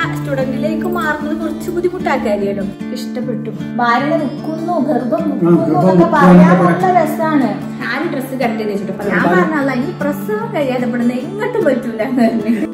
സ്റ്റുഡന്റിലേക്ക് മാറുന്നത് കുറച്ച് ബുദ്ധിമുട്ടാക്കാരിയല്ലോ. ഇഷ്ടപ്പെട്ടു. ഭാര്യ നിൽക്കുന്നു, ഗർഭം നിൽക്കുന്നു പറയാൻ നല്ല രസമാണ്. ഞാൻ ഡ്രസ്സ് കട്ട് ചെയ്ത് വെച്ചിട്ട് ഞാൻ പറഞ്ഞല്ല ഇനി പ്രസവം കഴിയാതെ പെടുന്ന എങ്ങോട്ടും പറ്റൂല എന്ന് പറഞ്ഞു.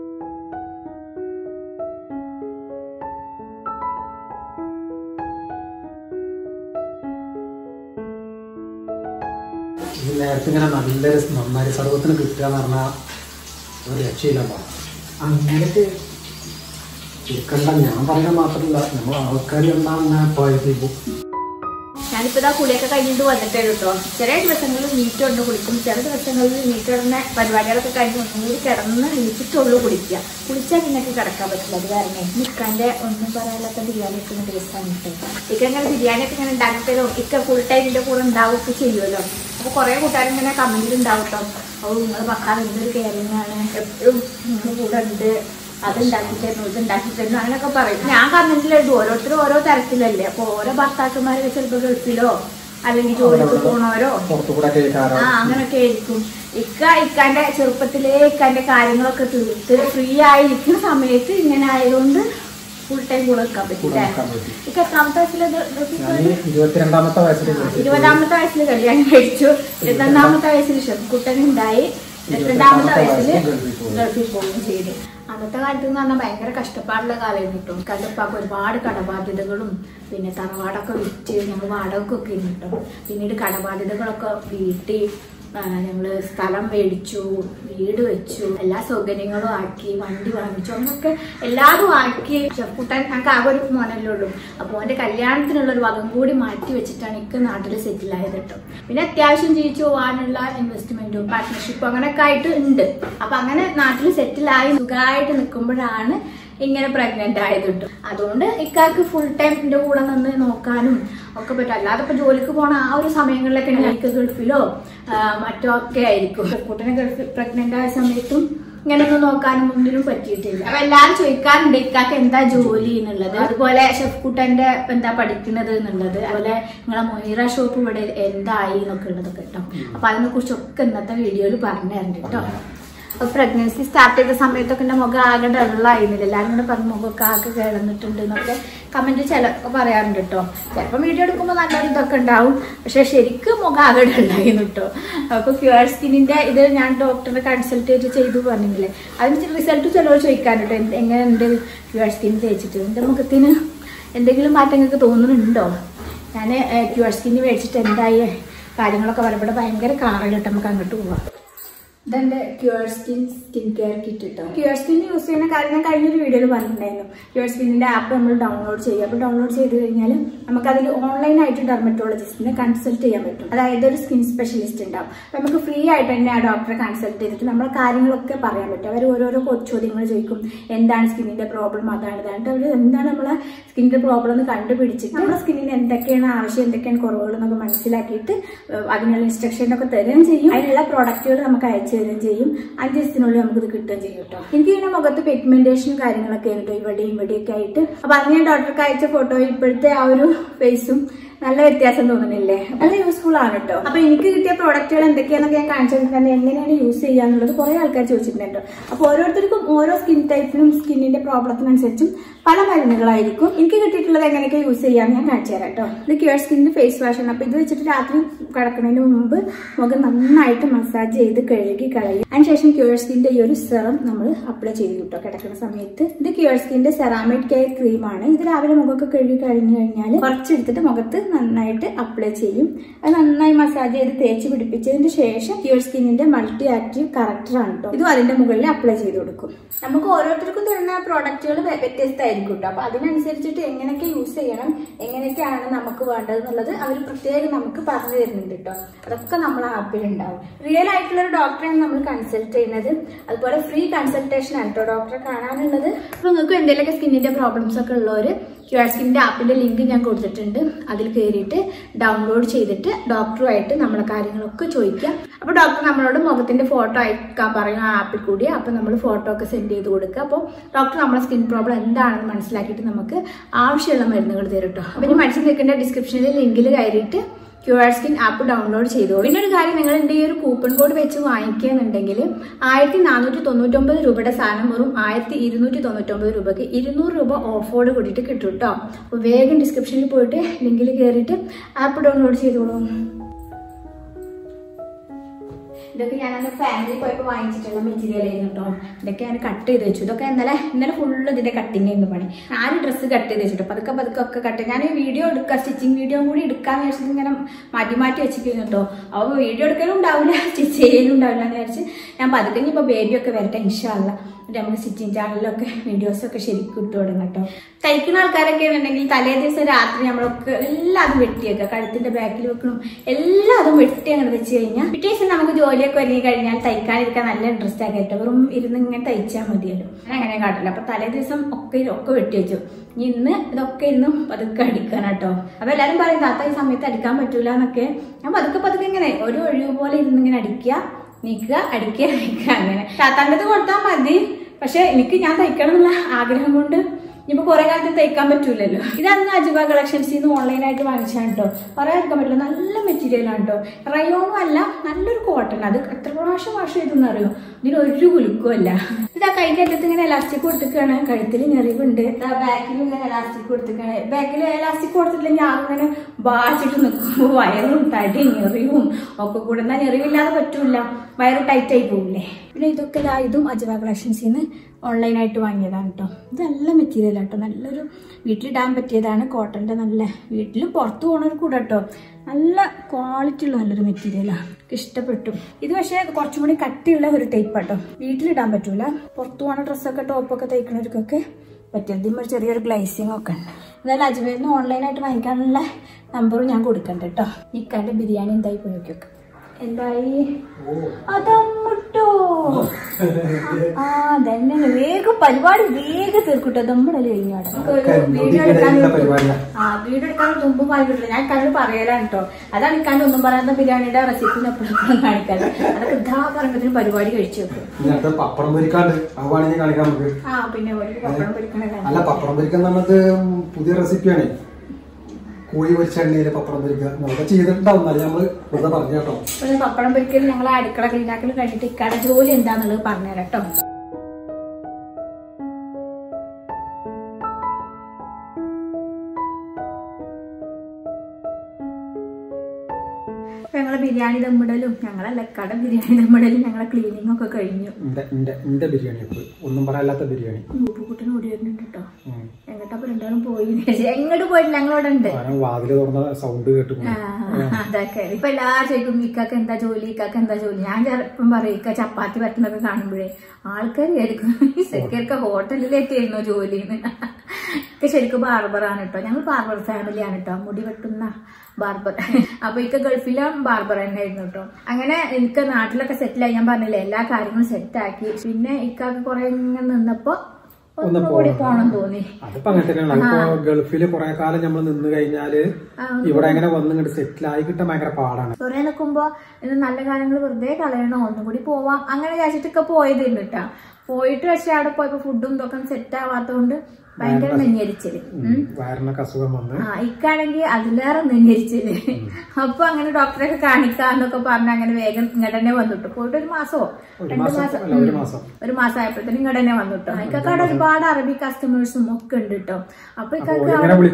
നേരത്തെ ഇങ്ങനെ നല്ലൊരു നന്നായി സർവത്തിന് കിട്ടുക എന്ന് പറഞ്ഞാൽ ഒരു രക്ഷയില്ല. അങ്ങനെയൊക്കെ ഇരിക്കണ്ട. ഞാൻ പറയാൻ മാത്രമല്ല, നമ്മൾ ആൾക്കാർ എന്താ പോയപ്പോ ഞാനിപ്പോ ഇതാ കുളിയൊക്കെ കഴിഞ്ഞിട്ട് വന്നിട്ടേ കേട്ടോ. ചില ദിവസങ്ങളിൽ നീറ്റ് കൊണ്ട് കുളിക്കും, ചില ദിവസങ്ങളിൽ നീറ്റ് കിടന്ന പരിപാടികളൊക്കെ കഴിഞ്ഞ് ഒന്നുകൂടി കിടന്ന് നീച്ചിട്ടുള്ളൂ കുളിക്കുക. കുളിച്ചാൽ പിന്നൊക്കെ കിടക്കാൻ പറ്റില്ല. അത് കാരണം നിൽക്കാൻ്റെ ഒന്നും പറയാനൊക്കെ ബിരിയാണി വെക്കുന്ന ദിവസമാണ് കിട്ടും. ഇക്ക ഇങ്ങനെ ബിരിയാണിയൊക്കെ ഇങ്ങനെ ഉണ്ടാക്കിത്തരോ, ഇക്ക ഫുൾ ടൈം ഇതിൻ്റെ കൂടെ ഉണ്ടാവുകയൊക്കെ ചെയ്യുമല്ലോ. അപ്പോൾ കുറേ കൂട്ടുകാരിങ്ങനെ കമൻറ്റിൽ ഉണ്ടാവും കേട്ടോ, അപ്പോൾ നിങ്ങൾ പക്കാൻ എന്തൊരു കെയറിങ്ങാണ്, എപ്പോഴും നിങ്ങൾ കൂടെ ഉണ്ട്, അതുണ്ടാക്കി തരുന്നു ഇതുണ്ടാക്കി തരുന്നു അങ്ങനെയൊക്കെ പറയും. ഞാൻ കമന്റിലെഴുതും. ഓരോരുത്തരും ഓരോ തരത്തിലല്ലേ. അപ്പൊ ഓരോ ഭർത്താക്കന്മാരൊക്കെ ചിലപ്പോൾ ഗൾഫിലോ അല്ലെങ്കിൽ ജോലിക്ക് പോണവരോ അങ്ങനെയൊക്കെ ആയിരിക്കും. ഇക്കാന്റെ ചെറുപ്പത്തിലേ ഇക്കാന്റെ കാര്യങ്ങളൊക്കെ തീർത്ത് ഫ്രീ ആയിരിക്കുന്ന സമയത്ത് ഇങ്ങനെ ആയതുകൊണ്ട് ഫുൾ ടൈം കൂടെ വെക്കാൻ പറ്റില്ലേ. ഇക്ക എത്രാമത്തെ വയസ്സിൽ 20ാമത്തെ വയസ്സിൽ കല്യാണം കഴിച്ചു. 22ാമത്തെ വയസ്സിൽ ഷെഫ്കുട്ടനുണ്ടായി. 22ാമത്തെ വയസ്സിൽ ഗൾഫിൽ പോവുകയും ചെയ്തു. അന്നത്തെ കാലത്ത് എന്ന് പറഞ്ഞാൽ ഭയങ്കര കഷ്ടപ്പാടുള്ള കാലമായിരുന്നു കേട്ടോ. കണ്ടപ്പാക്ക് ഒരുപാട് കടബാധ്യതകളും പിന്നെ തറവാടൊക്കെ വിറ്റ് ഞങ്ങൾ വാടകക്കൊക്കെ കിട്ടും. പിന്നീട് കടബാധ്യതകളൊക്കെ വീട്ടി ഞങ്ങൾ സ്ഥലം മേടിച്ചു, വീട് വെച്ചു, എല്ലാ സൗകര്യങ്ങളും ആക്കി, വണ്ടി വാങ്ങിച്ചു, അങ്ങനെയൊക്കെ എല്ലാവരും ആക്കി. ഷെഫ്കുട്ടൻ ഞങ്ങൾക്ക് ആകെ ഒരു മോനല്ലേ ഉള്ളൂ. അപ്പോൾ അവൻ്റെ കല്യാണത്തിനുള്ളൊരു വകം കൂടി മാറ്റി വെച്ചിട്ടാണ് എനിക്ക് നാട്ടിൽ സെറ്റിലായത് കേട്ടോ. പിന്നെ അത്യാവശ്യം ജീവിച്ചു പോകാനുള്ള ഇൻവെസ്റ്റ്മെന്റും പാർട്ട്ണർഷിപ്പും അങ്ങനെയൊക്കെ ആയിട്ട് ഉണ്ട്. അപ്പം അങ്ങനെ നാട്ടിൽ സെറ്റിലായി സുഖമായിട്ട് നിൽക്കുമ്പോഴാണ് ഇങ്ങനെ പ്രഗ്നന്റ് ആയത് കിട്ടും. അതുകൊണ്ട് ഇക്കാക്ക് ഫുൾ ടൈം എൻ്റെ കൂടെ നിന്ന് നോക്കാനും ഒക്കെ പറ്റും. അല്ലാതെ ഇപ്പൊ ജോലിക്ക് പോണ ആ ഒരു സമയങ്ങളിലൊക്കെ എനിക്ക് ഗൾഫിലോ മറ്റോ ഒക്കെ ആയിരിക്കും. കുട്ടനെ ഗൾഫിൽ പ്രഗ്നന്റ് ആയ സമയത്തും ഇങ്ങനെയൊന്നും നോക്കാനും ഒന്നിനും പറ്റിയിട്ടില്ല. അപ്പൊ എല്ലാരും ചോദിക്കാറുണ്ട് ഇക്കാക്ക് എന്താ ജോലി എന്നുള്ളത്, അതുപോലെ ഷെഫ്കുട്ടന്റെ എന്താ പഠിക്കുന്നത് എന്നുള്ളത്, അതുപോലെ നിങ്ങളെ മൊയ്റ ഷോപ്പ് ഇവിടെ എന്തായി എന്നൊക്കെ ഉള്ളതൊക്കെ കേട്ടോ. അപ്പൊ അതിനെ കുറിച്ചൊക്കെ ഇന്നത്തെ വീഡിയോയിൽ പറഞ്ഞു തരുന്നുണ്ട് കേട്ടോ. അപ്പോൾ പ്രഗ്നൻസി സ്റ്റാർട്ട് ചെയ്ത സമയത്തൊക്കെ എൻ്റെ മുഖം ആകെ ഡള്ളായിരുന്നില്ല. എല്ലാവരും കൂടെ പറഞ്ഞ് മുഖമൊക്കെ ആകെ കിടന്നിട്ടുണ്ട് എന്നൊക്കെ കമൻറ്റ് ചിലപ്പോൾ പറയാറുണ്ട് കേട്ടോ. ചിലപ്പോൾ വീഡിയോ എടുക്കുമ്പോൾ നല്ലൊരു ഇതൊക്കെ ഉണ്ടാവും, പക്ഷേ ശരിക്കും മുഖം ആകെ ഡള്ളായിരുന്നു കേട്ടോ. അപ്പോൾ ക്യൂർ സ്കിന്നിൻ്റെ ഇത് ഞാൻ ഡോക്ടറെ കൺസൾട്ട് ചെയ്തു പറഞ്ഞില്ലേ, അതിന് റിസൾട്ട് ചിലവർ ചോദിക്കാറുണ്ട് എങ്ങനെയുണ്ട് ക്യൂർ സ്കിൻ തേച്ചിട്ട്, എൻ്റെ മുഖത്തിന് എന്തെങ്കിലും മാറ്റങ്ങൾക്ക് തോന്നുന്നുണ്ടോ. ഞാൻ ക്യൂർ സ്കിന്ന് മേടിച്ചിട്ട് എന്തായി കാര്യങ്ങളൊക്കെ പറയുമ്പോൾ ഭയങ്കര കാറിലിട്ട് നമുക്ക് അങ്ങോട്ട് പോവാം. ഇതെന്റെ ക്യൂർ സ്കിൻ കെയർ കിറ്റ് കേട്ടോ. ക്യൂർ സ്കിൻ യൂസ് ചെയ്യുന്ന കാര്യം ഞാൻ കഴിഞ്ഞൊരു വീഡിയോയിൽ പറഞ്ഞിട്ടുണ്ടായിരുന്നു. ക്യൂർ സ്കിന്നിന്റെ ആപ്പ് നമ്മൾ ഡൗൺലോഡ് ചെയ്യുക. അപ്പോൾ ഡൗൺലോഡ് ചെയ്ത് കഴിഞ്ഞാൽ നമുക്കതിൽ ഓൺലൈനായിട്ട് ഡെർമറ്റോളജിസ്റ്റിനെ കൺസൾട്ട് ചെയ്യാൻ പറ്റും. അതായത് ഒരു സ്കിൻ സ്പെഷ്യലിസ്റ്റ് ഉണ്ടാവും. അപ്പോൾ നമുക്ക് ഫ്രീ ആയിട്ട് തന്നെ ആ ഡോക്ടറെ കൺസൾട്ട് ചെയ്തിട്ട് നമ്മളെ കാര്യങ്ങളൊക്കെ പറയാൻ പറ്റും. അവർ ഓരോരോ ചോദ്യങ്ങൾ ചോദിക്കും, എന്താണ് സ്കിന്നിന്റെ പ്രോബ്ലം, അതാണ് ഇതായിട്ട് അവർ എന്താണ് നമ്മളെ സ്കിന്നിന്റെ പ്രോബ്ലം എന്ന് കണ്ടുപിടിച്ചിട്ട് നമ്മുടെ സ്കിന്നിന് എന്തൊക്കെയാണ് ആവശ്യം, എന്തൊക്കെയാണ് കുറവുകൾ എന്നൊക്കെ മനസ്സിലാക്കിയിട്ട് അതിനുള്ള ഇൻസ്ട്രക്ഷനൊക്കെ തരുകയും ചെയ്യും. അതിനുള്ള പ്രോഡക്റ്റുകൾ നമുക്ക് അയച്ചു തരുകയും ചെയ്യും. 5 ദിവസത്തിനുള്ളിൽ നമുക്കിത് കിട്ടുകയും ചെയ്യും കേട്ടോ. എനിക്ക് ഇങ്ങനെ മുഖത്ത് പിഗ്മെന്റേഷനും കാര്യങ്ങളൊക്കെ കേട്ടോ ഇവിടെയും ഇവിടെയൊക്കെ ആയിട്ട്. അപ്പൊ അത് ഞാൻ ഡോക്ടർക്ക് അയച്ച ഫോട്ടോ ഇപ്പോഴത്തെ ആ ഒരു ഫേസും നല്ല വ്യത്യാസം തോന്നുന്നില്ലേ, നല്ല യൂസ്ഫുൾ ആണ് കേട്ടോ. അപ്പൊ എനിക്ക് കിട്ടിയ പ്രോഡക്റ്റുകൾ എന്തൊക്കെയാണെന്നൊക്കെ ഞാൻ കാണിച്ചു തന്നെ എങ്ങനെയാണ് യൂസ് ചെയ്യാന്നുള്ളത് കുറെ ആൾക്കാർ ചോദിച്ചിട്ടുണ്ട്. അപ്പൊ ഓരോരുത്തർക്കും ഓരോ സ്കിൻ ടൈപ്പിനും സ്കിന്നിന്റെ പ്രോബ്ലത്തിനനുസരിച്ചും പല മരുന്നുകളായിരിക്കും. എനിക്ക് കിട്ടിയിട്ടുള്ളത് എങ്ങനെയൊക്കെ യൂസ് ചെയ്യാന്ന് ഞാൻ കാണിച്ചു തരാം കേട്ടോ. ഇത് ക്യൂർ സ്കിന്നിന്റെ ഫേസ് വാഷ് ആണ്. അപ്പൊ ഇത് വെച്ചിട്ട് രാത്രി കിടക്കുന്നതിന് മുമ്പ് മുഖം നന്നായിട്ട് മസാജ് ചെയ്ത് കഴുകി കളയും. അതിനുശേഷം ക്യൂർ സ്കിന്നിന്റെ ഈ ഒരു സെറം നമ്മൾ അപ്ലൈ ചെയ്ത് കിട്ടോ കിടക്കുന്ന സമയത്ത്. ഇത് ക്യൂർ സ്കിന്നിന്റെ സെറാമിഡ് കെയർ ക്രീമാണ്. ഇത് രാവിലെ മുഖമൊക്കെ കഴുകി കഴിഞ്ഞു കഴിഞ്ഞാൽ കുറച്ചെടുത്തിട്ട് മുഖത്ത് നന്നായിട്ട് അപ്ലൈ ചെയ്യും. അത് നന്നായി മസാജ് ചെയ്ത് തേച്ച് പിടിപ്പിച്ചതിന് ശേഷം ക്യൂർ സ്കിന്നിന്റെ മൾട്ടി ആക്റ്റീവ് കറക്റ്റർ ആണ് കേട്ടോ. ഇതും അതിന്റെ മുകളിൽ അപ്ലൈ ചെയ്ത് കൊടുക്കും. നമുക്ക് ഓരോരുത്തർക്കും തരുന്ന പ്രോഡക്റ്റുകൾ വ്യത്യസ്തമായിരിക്കും കേട്ടോ. അപ്പൊ അതിനനുസരിച്ചിട്ട് എങ്ങനെയൊക്കെ യൂസ് ചെയ്യണം, എങ്ങനെയൊക്കെയാണ് നമുക്ക് വേണ്ടത് എന്നുള്ളത് അവർ പ്രത്യേകം നമുക്ക് പറഞ്ഞു തരുന്നുണ്ട് കേട്ടോ. അതൊക്കെ നമ്മളെ ആപ്പിൽ ഉണ്ടാവും. റിയൽ ആയിട്ടുള്ള ഒരു ഡോക്ടറെയാണ് നമ്മൾ കൺസൾട്ട് ചെയ്യുന്നത്. അതുപോലെ ഫ്രീ കൺസൾട്ടേഷൻ ആണ് കേട്ടോ ഡോക്ടറെ കാണാനുള്ളത്. അപ്പൊ നിങ്ങൾക്ക് എന്തെങ്കിലുമൊക്കെ സ്കിന്നിന്റെ പ്രോബ്ലംസ് ഒക്കെ ഉള്ളവര് ക്യൂർ സ്കിന്നിന്റെ ആപ്പിന്റെ ലിങ്ക് ഞാൻ കൊടുത്തിട്ടുണ്ട്. അതിൽ കയറിയിട്ട് ഡൗൺലോഡ് ചെയ്തിട്ട് ഡോക്ടറുമായിട്ട് നമ്മളെ കാര്യങ്ങളൊക്കെ ചോദിക്കാം. അപ്പോൾ ഡോക്ടർ നമ്മളോട് മുഖത്തിന്റെ ഫോട്ടോ അയക്കാൻ പറയും ആ ആപ്പിൽ കൂടി. അപ്പോൾ നമ്മൾ ഫോട്ടോ ഒക്കെ സെൻഡ് ചെയ്ത് കൊടുക്കുക. അപ്പോൾ ഡോക്ടർ നമ്മളെ സ്കിൻ പ്രോബ്ലം എന്താണെന്ന് മനസ്സിലാക്കിയിട്ട് നമുക്ക് ആവശ്യമുള്ള മരുന്നുകൾ തരും കേട്ടോ. അപ്പോൾ ഇനി മനസ്സിൽ നിൽക്കേണ്ട ഡിസ്ക്രിപ്ഷനിൽ ലിങ്കിൽ കയറിയിട്ട് ക്യൂആർ സ്കിൻ ആപ്പ് ഡൗൺലോഡ് ചെയ്തോളൂ. പിന്നെ ഒരു കാര്യം, നിങ്ങൾ എന്റെ ഈ ഒരു കൂപ്പൺ കോഡ് വെച്ച് വാങ്ങിക്കുകയെന്നുണ്ടെങ്കിൽ 1499 രൂപയുടെ സാധനം വെറും 1299 രൂപയ്ക്ക് 200 രൂപ ഓഫോട് കൂടിയിട്ട് കിട്ടും കേട്ടോ. അപ്പോൾ വേഗം ഡിസ്ക്രിപ്ഷനിൽ പോയിട്ട് ലിങ്കിൽ കയറിയിട്ട് ആപ്പ് ഡൗൺലോഡ് ചെയ്തോളൂ. ഇതൊക്കെ ഞാൻ എൻ്റെ ഫാമിലി പോയപ്പോൾ വാങ്ങിച്ചിട്ടുള്ള മെറ്റീരിയൽ ആയിരുന്നു കേട്ടോ. ഇതൊക്കെ ഞാൻ കട്ട് ചെയ്ത് വെച്ചു. ഇതൊക്കെ ഇന്നലെ ഫുള്ള് ഇതിന്റെ കട്ടിങ് ആയിരുന്നു പണി. 4 ഡ്രസ്സ് കട്ട് ചെയ്ത് വെച്ചിട്ട് പതുക്കെ ഒക്കെ കട്ട്. ഞാൻ വീഡിയോ എടുക്കാം, സ്റ്റിച്ചിങ് വീഡിയോ കൂടി എടുക്കാന്ന് വിചാരിച്ചിട്ട് ഇങ്ങനെ മാറ്റി വെച്ചിരിക്കുന്നു കേട്ടോ. അപ്പോൾ വീഡിയോ എടുക്കലും ഉണ്ടാവില്ല, സ്റ്റിച്ച് ചെയ്യലും ഉണ്ടാവില്ല എന്ന് വിചാരിച്ച് ഞാൻ പതുക്കെ ഇപ്പോൾ ബേബിയൊക്കെ വരട്ടെ ഇൻഷാ അല്ലാ നമ്മുടെ സ്റ്റിച്ചിങ് ചാനലിലൊക്കെ വീഡിയോസൊക്കെ ശരിക്കും ഇട്ട് തുടങ്ങും കേട്ടോ. തയ്ക്കുന്ന ആൾക്കാരൊക്കെ ഉണ്ടെങ്കിൽ തലേ ദിവസം രാത്രി നമ്മളൊക്കെ എല്ലാതും വെട്ടിയേക്കുക, കഴുത്തിന്റെ ബാക്കിൽ വെക്കണം, എല്ലാതും വെട്ടി അങ്ങനെ വെച്ച് കഴിഞ്ഞാൽ പിറ്റേ ദിവസം നമുക്ക് ജോലിയൊക്കെ ഒരുങ്ങി കഴിഞ്ഞാൽ തയ്ക്കാനിരിക്കാൻ നല്ല ഇൻട്രസ്റ്റ് ആക്കി കേട്ടോ. വെറും ഇരുന്ന് ഇങ്ങനെ തയ്ച്ചാൽ മതിയല്ലോ. ഞാൻ അങ്ങനെ കാട്ടില്ല. അപ്പൊ തലേ ദിവസം ഒക്കെ വെട്ടി വെച്ചു. ഇന്ന് ഇതൊക്കെ ഇന്നും പതുക്കെ അടിക്കാനാട്ടോ. അപ്പൊ എല്ലാരും പറയും താത്ത ഈ സമയത്ത് അടിക്കാൻ പറ്റൂല എന്നൊക്കെ. ഞാൻ പതുക്കെ ഇങ്ങനെ ഒരു ഒഴിവ് പോലെ ഇരുന്നിങ്ങനെ അടിക്കുക, നീക്കുക, അടിക്കുക, നീക്കുക, അങ്ങനെ. താത്താൻ്റെത് കൊടുത്താൽ മതി. പക്ഷെ എനിക്ക് ഞാൻ തയ്ക്കണം എന്നുള്ള ആഗ്രഹം കൊണ്ട് ഇനിയിപ്പോ കുറെ കാലത്ത് തയ്ക്കാൻ പറ്റൂലല്ലോ. ഇതന്ന് അജുബ കളക്ഷൻസിൽ നിന്ന് ഓൺലൈനായിട്ട് വാങ്ങിച്ചാണ് കേട്ടോ. പറയാതിരിക്കാൻ പറ്റില്ല, നല്ല മെറ്റീരിയലാണ് കേട്ടോ. റയോണും അല്ല, നല്ലൊരു കോട്ടൺ. അത് എത്ര പ്രാവശ്യം വാഷ് ചെയ്തെന്ന് അറിയോ, ഇതിനൊരു കുലുക്കും അല്ല. ഇതാ കൈൻ്റെ അറ്റത്ത് ഇങ്ങനെ എലാസ്റ്റിക് കൊടുത്തിക്കാണ്, കഴുത്തിൽ ഞെറിവുണ്ട്. ബാക്കിലും ഇങ്ങനെ എലാസ്റ്റിക് കൊടുത്തിക്കാണ്. ബാക്കിൽ എലാസ്റ്റിക് കൊടുത്തിട്ടില്ലെങ്കിൽ ആളിങ്ങനെ ബാച്ചിട്ട് നിൽക്കുമ്പോൾ വയറും തടി ഞെറിവും ഒക്കെ കൂടെ. എന്നാൽ ഞെറിവില്ലാതെ പറ്റൂല, വയറ് ടൈറ്റ് ആയി പോകില്ലേ. പിന്നെ ഇതൊക്കെ ഇതും അജുബ കളക്ഷൻസിൽ നിന്ന് ഓൺലൈനായിട്ട് വാങ്ങിയതാണ് കേട്ടോ. ഇത് നല്ല മെറ്റീരിയലാണ് കേട്ടോ, നല്ലൊരു വീട്ടിലിടാൻ പറ്റിയതാണ്. കോട്ടൻ്റെ നല്ല വീട്ടിലും പുറത്ത് പോകണവർ കൂടെ കേട്ടോ. നല്ല ക്വാളിറ്റി ഉള്ള നല്ലൊരു മെറ്റീരിയലാണ്, ഇഷ്ടപ്പെട്ടു. ഇത് പക്ഷേ കുറച്ചും കൂടി കട്ടിയുള്ള ഒരു ടൈപ്പ് കേട്ടോ. വീട്ടിലിടാൻ പറ്റൂല, പുറത്ത് പോകുന്ന ഡ്രസ്സൊക്കെ ടോപ്പൊക്കെ തയ്ക്കുന്നവർക്കൊക്കെ പറ്റിയത്. ഇതിന് ഒരു ചെറിയൊരു ഗ്ലൈസിങ് ഒക്കെ ഉണ്ട്. എന്നാലും അജുബയിൽ നിന്ന് ഓൺലൈനായിട്ട് വാങ്ങിക്കാനുള്ള നമ്പറും ഞാൻ കൊടുക്കണ്ട കേട്ടോ. ഇക്കാൻ്റെ ബിരിയാണി എന്തായി പോയി നോക്കിയൊക്കെ എന്തായി അതമ്മട്ടോ. ആ തന്നെ വേഗം പരിപാടി വേഗം തീർക്കൂട്ടോ. ദമ്മിടല് കഴിഞ്ഞാണ്. വീഡിയോ എടുക്കാൻ തുമ്പും വാങ്ങിട്ടില്ല. ഞാൻ ഇക്കാനോട് പറയലാണ് കേട്ടോ. അതാണ് ഇക്കാൻ്റെ ഒന്നും പറയാത്ത ബിരിയാണിയുടെ റെസിപ്പി എപ്പോഴും കാണിക്കാറ്. അതൊക്കെ ഇതാ പറയുമ്പോഴത്തേനും പരിപാടി കഴിച്ചു വെക്കും. പിന്നെ ഒരു പപ്പടം പൊരിക്കണ പുതിയ റെസിപ്പിയാണ്. കോഴി പൊരിച്ച എണ്ണയില് പപ്പടം പൊരിക്കുക നമ്മളൊക്കെ ചെയ്തിട്ടുണ്ടാവും. നമ്മള് വെറുതെ പറഞ്ഞു കേട്ടോ. പപ്പടം പൊരിക്കൽ ഞങ്ങൾ അടുക്കള ക്ലീനാക്കൽ കഴിഞ്ഞിട്ട് ഇക്കാടെ ജോലി എന്താന്നുള്ളത് പറഞ്ഞുതരാം കേട്ടോ. ഞങ്ങളെ ബിരിയാണി ദമ്മിടലും ഞങ്ങളെ കട ബിരിയാണി ദമ്മിടലും ഞങ്ങളെ ക്ലീനിങ് ഒക്കെ കഴിഞ്ഞു. എന്റെ ബിരിയാണി ഒന്നും പറയാത്ത ബിരിയാണി ഉപ്പുകുട്ടന് ഓടി വരുന്നുണ്ട് കേട്ടോ. എങ്ങോട്ടപ്പോ രണ്ടാളും പോയി. എങ്ങോട്ട് പോയിട്ടില്ല, ഞങ്ങളോടെ ഉണ്ട്. വാതില് തുറന്ന സൗണ്ട് കേട്ടു. അതൊക്കെ ഇപ്പൊ എല്ലാവരും ചോദിക്കും ഇക്കാക്ക് എന്താ ജോലി, ഇക്കാക്ക് എന്താ ജോലി. ഞാൻ ചിലപ്പം പറയും ഇക്ക ചപ്പാത്തി പറ്റുന്നൊക്കെ കാണുമ്പോഴേ ആൾക്കാർ ആയിരിക്കും സെക്രട്ടറി ഹോട്ടലിലേക്കായിരുന്നു ജോലിന്ന്. ഇക്ക ശരിക്കും ബാർബറാണ് കേട്ടോ. ഞങ്ങൾ ബാർബർ ഫാമിലിയാണ് കേട്ടോ. മുടി വെട്ടുന്ന ബാർബർ. അപ്പൊ ഇക്ക ഗൾഫിലും ബാർബർ തന്നെ ആയിരുന്നു കേട്ടോ. അങ്ങനെ എനിക്ക് നാട്ടിലൊക്കെ സെറ്റിലായി. ഞാൻ പറഞ്ഞില്ലേ എല്ലാ കാര്യങ്ങളും സെറ്റാക്കി. പിന്നെ ഇക്കാക്ക് കുറെ ഇങ്ങനെ നിന്നപ്പോ ഒന്നുകൂടി പോണം തോന്നി. അതിപ്പോ അങ്ങനെ തന്നെയാണ്. ഗൾഫില് കുറെ കാലം നമ്മൾ നിന്ന് കഴിഞ്ഞാല് ഇവിടെ എങ്ങനെ വന്നിങ്ങോട്ട് സെറ്റിൽ ആയി കിട്ടാൻ ഭയങ്കര പാടാണ്. കുറെ നിൽക്കുമ്പോ ഇത് നല്ല കാര്യങ്ങൾ വെറുതെ കളയണോ, ഒന്നും കൂടി പോവാം അങ്ങനെ വിചാരിച്ചിട്ടൊക്കെ പോയതുണ്ട് കേട്ടാ. പോയിട്ട് പക്ഷെ അവിടെ പോയപ്പോ ഫുഡും ഇതൊക്കെ സെറ്റ് ആവാത്തോണ്ട് ഭയങ്കര നെഞ്ഞരിച്ചല്. ഇക്കാണെങ്കിൽ അതിലേറെ നെഞ്ഞരിച്ചല്. അപ്പൊ അങ്ങനെ ഡോക്ടറെയൊക്കെ കാണിക്കാന്നൊക്കെ പറഞ്ഞ് അങ്ങനെ വേഗം ഇങ്ങോട്ട് തന്നെ വന്നിട്ടു. പോയിട്ട് ഒരു മാസമോ 2 മാസം ഒരു മാസം ആയപ്പോഴത്തേനും ഇങ്ങോട്ട് തന്നെ വന്നിട്ടോ. ഇക്കൊക്കെ അവിടെ ഒരുപാട് അറബി കസ്റ്റമേഴ്സും ഒക്കെ ഉണ്ട് കേട്ടോ. അപ്പൊ ഇക്കൊക്കെ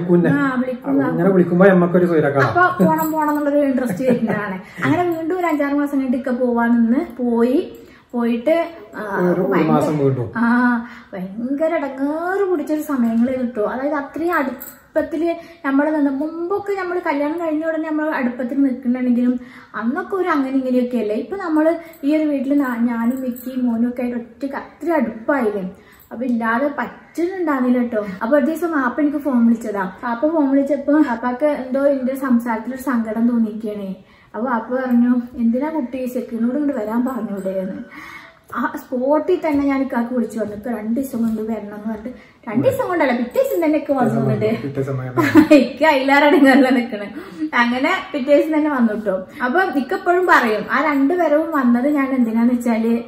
അപ്പൊ പോണം എന്നുള്ളൊരു ഇൻട്രസ്റ്റ് വരുന്നതാണ്. അങ്ങനെ വീണ്ടും ഒരു 5-6 മാസം കഴിഞ്ഞിട്ട് ഇക്ക പോവാന്ന് പോയിട്ട് ഭയങ്കര ഇടങ്ങേറ് പിടിച്ചൊരു സമയങ്ങൾ കിട്ടും. അതായത് അത്രയും അടുപ്പത്തില് നമ്മള് നിന്ന് മുമ്പൊക്കെ നമ്മൾ കല്യാണം കഴിഞ്ഞ ഉടനെ നമ്മൾ അടുപ്പത്തിൽ നിൽക്കുന്നുണ്ടെങ്കിലും അന്നൊക്കെ ഒരു അങ്ങനെ ഇങ്ങനെയൊക്കെ അല്ലേ. ഇപ്പൊ നമ്മള് ഈ ഒരു വീട്ടിൽ ഞാനും മിക്കിയും മോനും ഒക്കെ ആയിട്ട് ഒറ്റയ്ക്ക് അത്ര അടുപ്പായില്ലേ. അപ്പൊ ഇല്ലാതെ പറ്റുന്നുണ്ടാവില്ല കേട്ടോ. അപ്പൊ ഒരു ദിവസം പാപ്പ എനിക്ക് ഫോൺ വിളിച്ചതാ. പാപ്പ ഫോൺ വിളിച്ചപ്പോ പാപ്പാക്ക് എന്തോ എന്റെ സംസാരത്തിലൊരു സങ്കടം തോന്നിയിരിക്കണേ. അപ്പൊ പാപ്പ പറഞ്ഞു എന്തിനാ കുട്ടി സെക്കിനോട് ഇങ്ങോട്ട് വരാൻ പറഞ്ഞൂടെയെന്ന്. ആ സ്പോട്ടിൽ തന്നെ ഞാൻ ഇക്കാക്ക് വിളിച്ചു പറഞ്ഞു ഇപ്പൊ 2 ദിവസം കൊണ്ട് വരണം എന്ന് പറഞ്ഞിട്ട്. 2 ദിവസം കൊണ്ടല്ല, പിറ്റേ ദിവസം തന്നെ ഒക്കെ വന്നിട്ട് ഇക്ക അയിലാറടങ്ങല്ല നിക്കണേ. അങ്ങനെ പിറ്റേ ദിവസം തന്നെ വന്നിട്ടോ. അപ്പൊ ഇക്കെപ്പോഴും പറയും ആ 2 വരവും വന്നത് ഞാൻ എന്തിനാന്ന് വെച്ചാല്